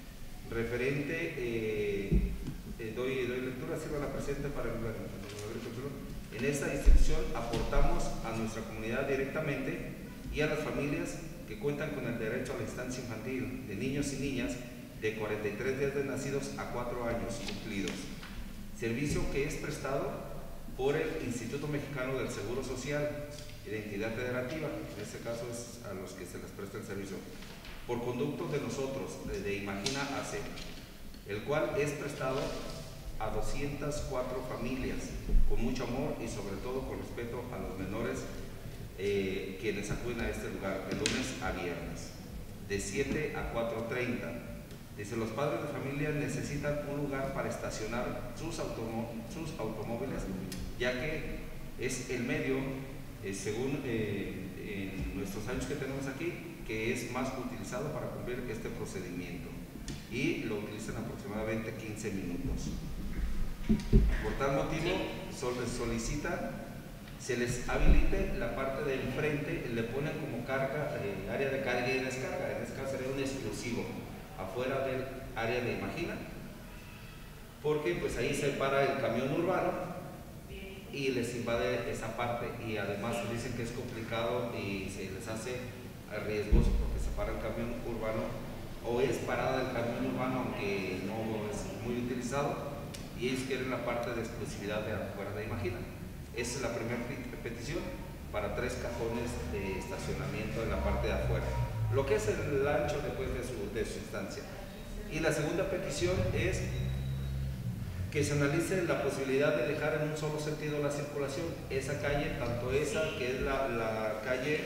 Speaker 4: referente, doy lectura, sirva la presidenta para el en esta institución aportamos a nuestra comunidad directamente y a las familias que cuentan con el derecho a la instancia infantil de niños y niñas de 43 días de nacidos a 4 años cumplidos. Servicio que es prestado por el Instituto Mexicano del Seguro Social y de entidad federativa, en este caso es a los que se les presta el servicio, por conducto de nosotros, de Imagina AC, el cual es prestado a 204 familias, con mucho amor y sobre todo con respeto a los menores quienes acuden a este lugar de lunes a viernes, de 7 a 4:30. Dice, los padres de familia necesitan un lugar para estacionar sus automóviles, ya que es el medio, según en nuestros años que tenemos aquí, que es más utilizado para cumplir este procedimiento. Y lo utilizan aproximadamente 15 minutos. Por tal motivo, solicita se les habilite la parte de enfrente, le ponen como carga, área de carga y descarga. En este caso sería un exclusivo afuera del área de Imagina, porque pues ahí se para el camión urbano y les invade esa parte, y además dicen que es complicado y se les hace riesgoso porque se para el camión urbano, o es parada del camión urbano aunque no es muy utilizado, y ellos quieren la parte de exclusividad de afuera de Imagina. Esa es la primera petición para 3 cajones de estacionamiento en la parte de afuera, lo que es el ancho después de su instancia. Y la segunda petición es que se analice la posibilidad de dejar en un solo sentido la circulación, esa calle, tanto esa que es la calle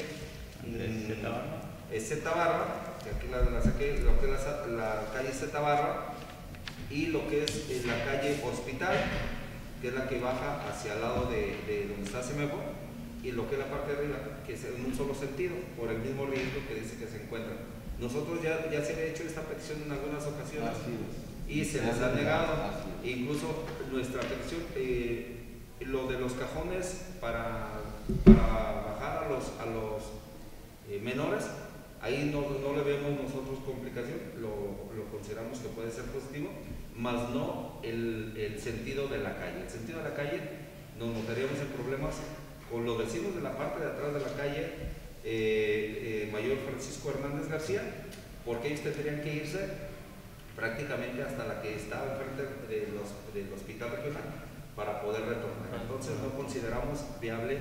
Speaker 4: Zeta Barra, que aquí la saqué, lo que es la calle Zeta Barra, y lo que es la calle Hospital, que es la que baja hacia el lado de donde está Semejo, y lo que es la parte de arriba, que es en un solo sentido, por el mismo riesgo que dice que se encuentran. Nosotros ya se había hecho esta petición en algunas ocasiones y se les ha negado. Incluso nuestra petición, lo de los cajones para bajar a los menores, ahí no le vemos nosotros complicación, lo consideramos que puede ser positivo, más no el sentido de la calle. El sentido de la calle nos notaríamos en problemas con los vecinos de la parte de atrás de la calle Mayor Francisco Hernández García, porque ellos tendrían que irse prácticamente hasta la que está enfrente del hospital regional para poder retornar. Entonces no consideramos viable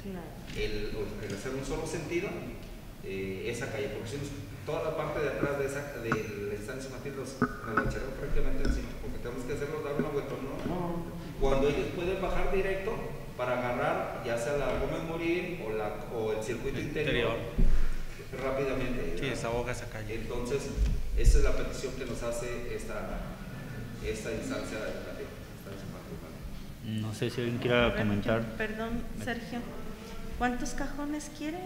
Speaker 4: el hacer un solo sentido esa calle, porque si toda la parte de atrás de la instancia infantil nos la echaron prácticamente encima, porque tenemos que hacerlos dar una vuelta, ¿no? Cuando ellos pueden bajar directo para agarrar ya sea la Gómez Morín o el circuito interior rápidamente.
Speaker 5: Sí, desahoga esa calle.
Speaker 4: Entonces, esa es la petición que nos hace esta instancia educativa.
Speaker 1: No sé si alguien quiera comentar.
Speaker 8: Perdón, Sergio. ¿Cuántos cajones quiere?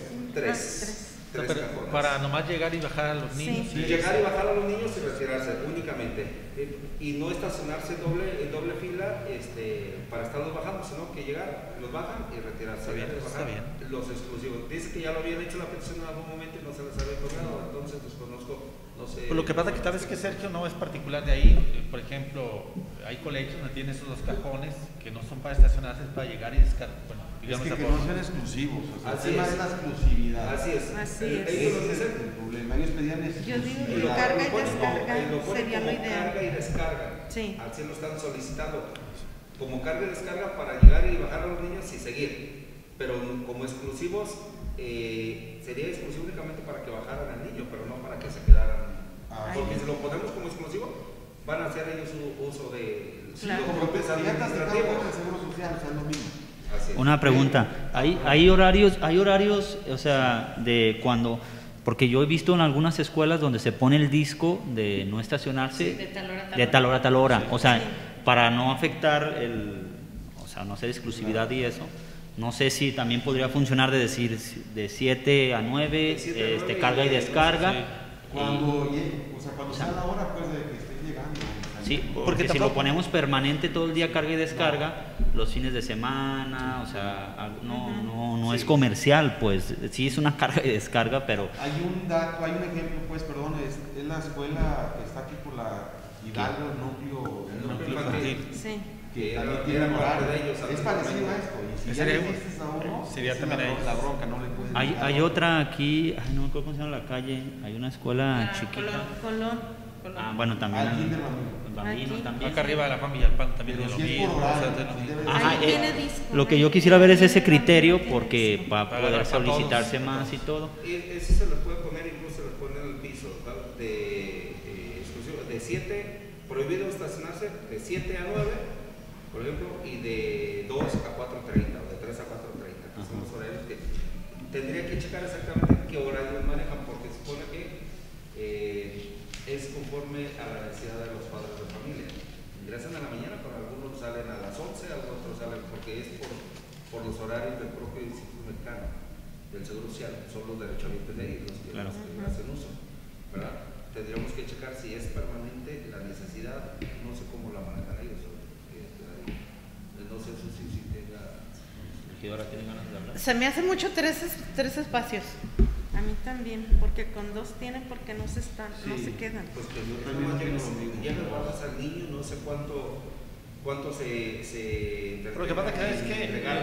Speaker 4: Tres. Tres cajones.
Speaker 5: Para nomás llegar y bajar a los niños.
Speaker 4: Sí. Llegar y bajar a los niños y retirarse únicamente. Y no estacionarse en doble fila para estarlos bajando, sino que llegar, los bajan y retirarse.
Speaker 5: Está bien.
Speaker 4: Los exclusivos. Dice que ya lo habían hecho la petición en algún momento y no se les había otorgado, entonces desconozco. No sé.
Speaker 5: Pues lo que pasa es que tal vez que Sergio no es particular de ahí. Por ejemplo, hay colegios donde tienen esos dos cajones que no son para estacionarse, es para llegar y descargar. Bueno, digamos
Speaker 6: es que no sean exclusivos. O sea, el tema es la exclusividad.
Speaker 4: Así es.
Speaker 6: Ellos nos dicen el problema. Ellos pedían
Speaker 8: Yo digo
Speaker 6: exclusividad.
Speaker 8: que carga y descarga
Speaker 4: lo
Speaker 8: sería lo
Speaker 4: como
Speaker 8: ideal.
Speaker 4: carga y descarga.
Speaker 8: Sí.
Speaker 4: Así lo están solicitando. Como carga y descarga para llegar y bajar a los niños y seguir. Pero como exclusivos, sería exclusivo únicamente para que bajaran al niño, pero no para que se quedaran. Porque si lo ponemos como exclusivo, van a hacer ellos uso de
Speaker 6: como estudiantes de el Seguro Social, o sea, lo mismo.
Speaker 1: Una pregunta, ¿hay horarios, o sea, de cuando, porque yo he visto en algunas escuelas donde se pone el disco de no estacionarse de tal hora a tal hora, o sea, para no afectar o sea, no sé, exclusividad y eso. No sé si también podría funcionar de decir de 7 a 9, carga y descarga.
Speaker 6: Cuando sea la hora, pues, de que esté llegando.
Speaker 1: Sí, porque si lo ponemos permanente todo el día carga y descarga, los fines de semana, o sea, no es comercial, pues, sí es una carga y descarga, pero...
Speaker 6: Hay un dato, hay un ejemplo, pues, perdón, es la escuela que está aquí por la Hidalgo, el núcleo infantil.
Speaker 8: Sí.
Speaker 6: Que también tiene un horario de ellos. Es parecido a esto. Y si ya le dices a uno,
Speaker 5: sería también
Speaker 6: la bronca, no le puedes
Speaker 1: hay otra aquí, no me acuerdo cómo se llama la calle, hay una escuela chiquita.
Speaker 8: Colón.
Speaker 1: Ah, bueno, también.
Speaker 8: Aquí.
Speaker 1: También.
Speaker 5: Acá arriba de la Juan Villalpando también
Speaker 6: Pero
Speaker 5: es
Speaker 6: si
Speaker 5: lo
Speaker 6: es
Speaker 5: mismo.
Speaker 6: por horario,
Speaker 1: Ajá,
Speaker 8: tiene disco.
Speaker 1: lo que yo quisiera ver es ese criterio porque va a
Speaker 5: Para
Speaker 1: poder
Speaker 5: para
Speaker 1: solicitarse
Speaker 5: todos.
Speaker 1: más y todo.
Speaker 4: Ese se le puede poner, incluso se le pone en el piso, ¿tal? Exclusivo, de 7, prohibido estacionarse de 7 a 9, por ejemplo, y de 2 a 4:30 o de 3 a 4:30, que son los horarios que tendría que checar exactamente qué horarios manejan, porque se supone que es conforme a la necesidad de los padres de familia. Ingresan a la mañana, pero algunos salen a las 11, otros salen porque es por los horarios del propio Instituto Mexicano del Seguro Social, son los derechohabientes de ahí los que hacen uso, ¿verdad? Tendríamos que checar si es permanente la necesidad, no sé cómo la manejan ellos, no sé si tenga...
Speaker 1: ¿Tiene ganas de hablar?
Speaker 2: Se me hace mucho tres espacios.
Speaker 8: A mí también, porque con 2 tienen, porque no se quedan.
Speaker 4: Pues que yo también llegas bajas al niño, no sé cuánto se
Speaker 5: Pero lo que pasa es que
Speaker 4: entregar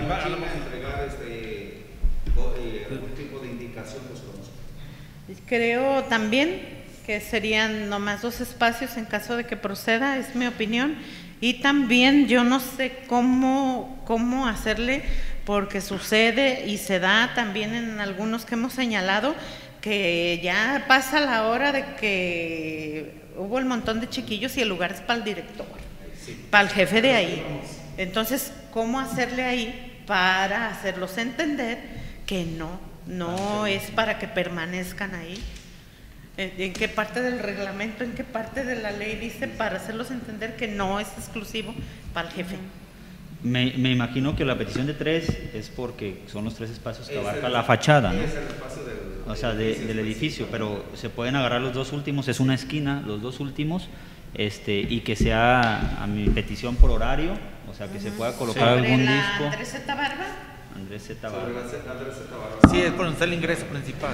Speaker 4: algún tipo de indicación, pues conozco.
Speaker 2: Creo también que serían nomás 2 espacios en caso de que proceda, es mi opinión. Y también yo no sé cómo hacerle, porque sucede y se da también en algunos que hemos señalado, que ya pasa la hora de que hubo el montón de chiquillos y el lugar es para el director, para el jefe de ahí. Entonces, ¿cómo hacerle ahí para hacerlos entender que no es para que permanezcan ahí? ¿En qué parte del reglamento, en qué parte de la ley dice para hacerlos entender que no es exclusivo para el jefe?
Speaker 1: Me imagino que la petición de 3 es porque son los 3 espacios que abarca la fachada, ¿no?
Speaker 4: Es el espacio
Speaker 1: O sea, del edificio, pero se pueden agarrar los 2 últimos, es una esquina, los 2 últimos, y que sea a mi petición por horario, o sea, que se pueda colocar algún disco.
Speaker 2: ¿Andrés Z. Barba?
Speaker 1: Andrés Z.
Speaker 4: Sobre
Speaker 1: Barba.
Speaker 4: la Andrés Z. Barba.
Speaker 5: Sí, es por donde está el ingreso principal.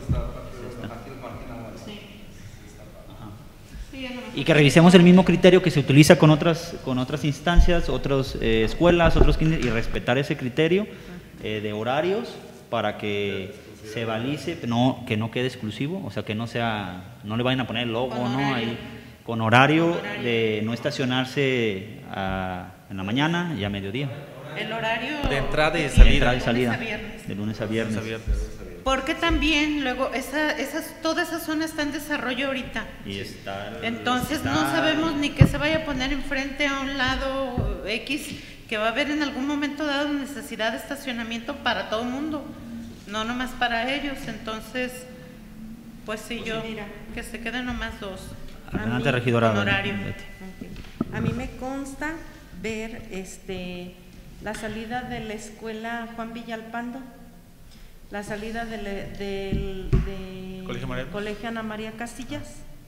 Speaker 1: Y que revisemos el mismo criterio que se utiliza con otras instancias, otras escuelas, otros kinder, y respetar ese criterio de horarios para que se balice, que no quede exclusivo, o sea, que no le vayan a poner el logo, ¿no? Ahí, con horario de no estacionarse en la mañana y a mediodía.
Speaker 2: El horario
Speaker 5: De entrada y de
Speaker 1: De
Speaker 5: salida.
Speaker 1: de lunes a viernes.
Speaker 2: Porque también luego toda esa zona está en desarrollo ahorita.
Speaker 1: Y
Speaker 2: Entonces no sabemos ni qué se vaya a poner enfrente a un lado X, que va a haber en algún momento dado necesidad de estacionamiento para todo el mundo, no nomás para ellos. Entonces, pues sí, que se queden nomás 2.
Speaker 1: Adelante, regidora.
Speaker 2: Con horario.
Speaker 8: Okay. A mí me consta ver la salida de la escuela Juan Villalpando, la salida del Colegio Ana María Casillas.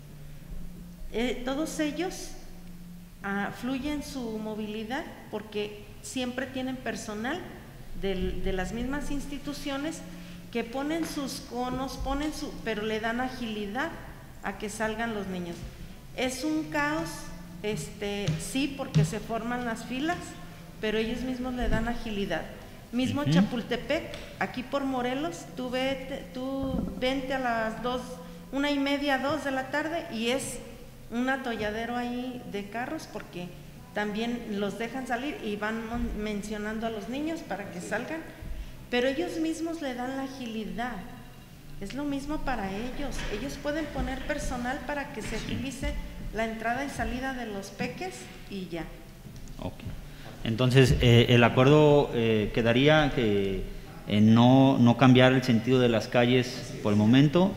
Speaker 8: Todos ellos fluyen su movilidad porque siempre tienen personal de las mismas instituciones que ponen sus conos, pero le dan agilidad a que salgan los niños. Es un caos, sí, porque se forman las filas, pero ellos mismos le dan agilidad. Mismo Chapultepec, aquí por Morelos, tú vente a las 1:30, 2 de la tarde, y es un atolladero ahí de carros porque también los dejan salir y van mencionando a los niños para que salgan, pero ellos mismos le dan la agilidad. Es lo mismo para ellos pueden poner personal para que se agilice la entrada y salida de los peques y ya.
Speaker 1: Okay. Entonces, el acuerdo quedaría que no cambiar el sentido de las calles por el momento,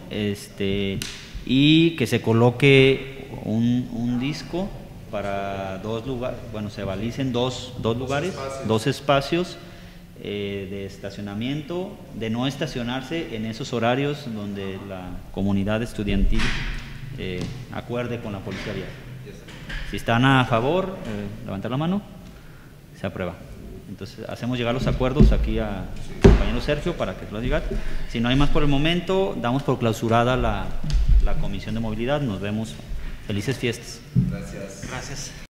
Speaker 1: y que se coloque un disco para 2 lugares, bueno, se balicen dos lugares, 2 espacios de estacionamiento, de no estacionarse en esos horarios donde la comunidad estudiantil acuerde con la policía vial. Si están a favor, levantar la mano. Se aprueba. Entonces hacemos llegar los acuerdos aquí a compañero Sergio para que lo diga. Si no hay más por el momento, damos por clausurada la Comisión de Movilidad. Nos vemos. Felices fiestas.
Speaker 4: Gracias.
Speaker 5: Gracias.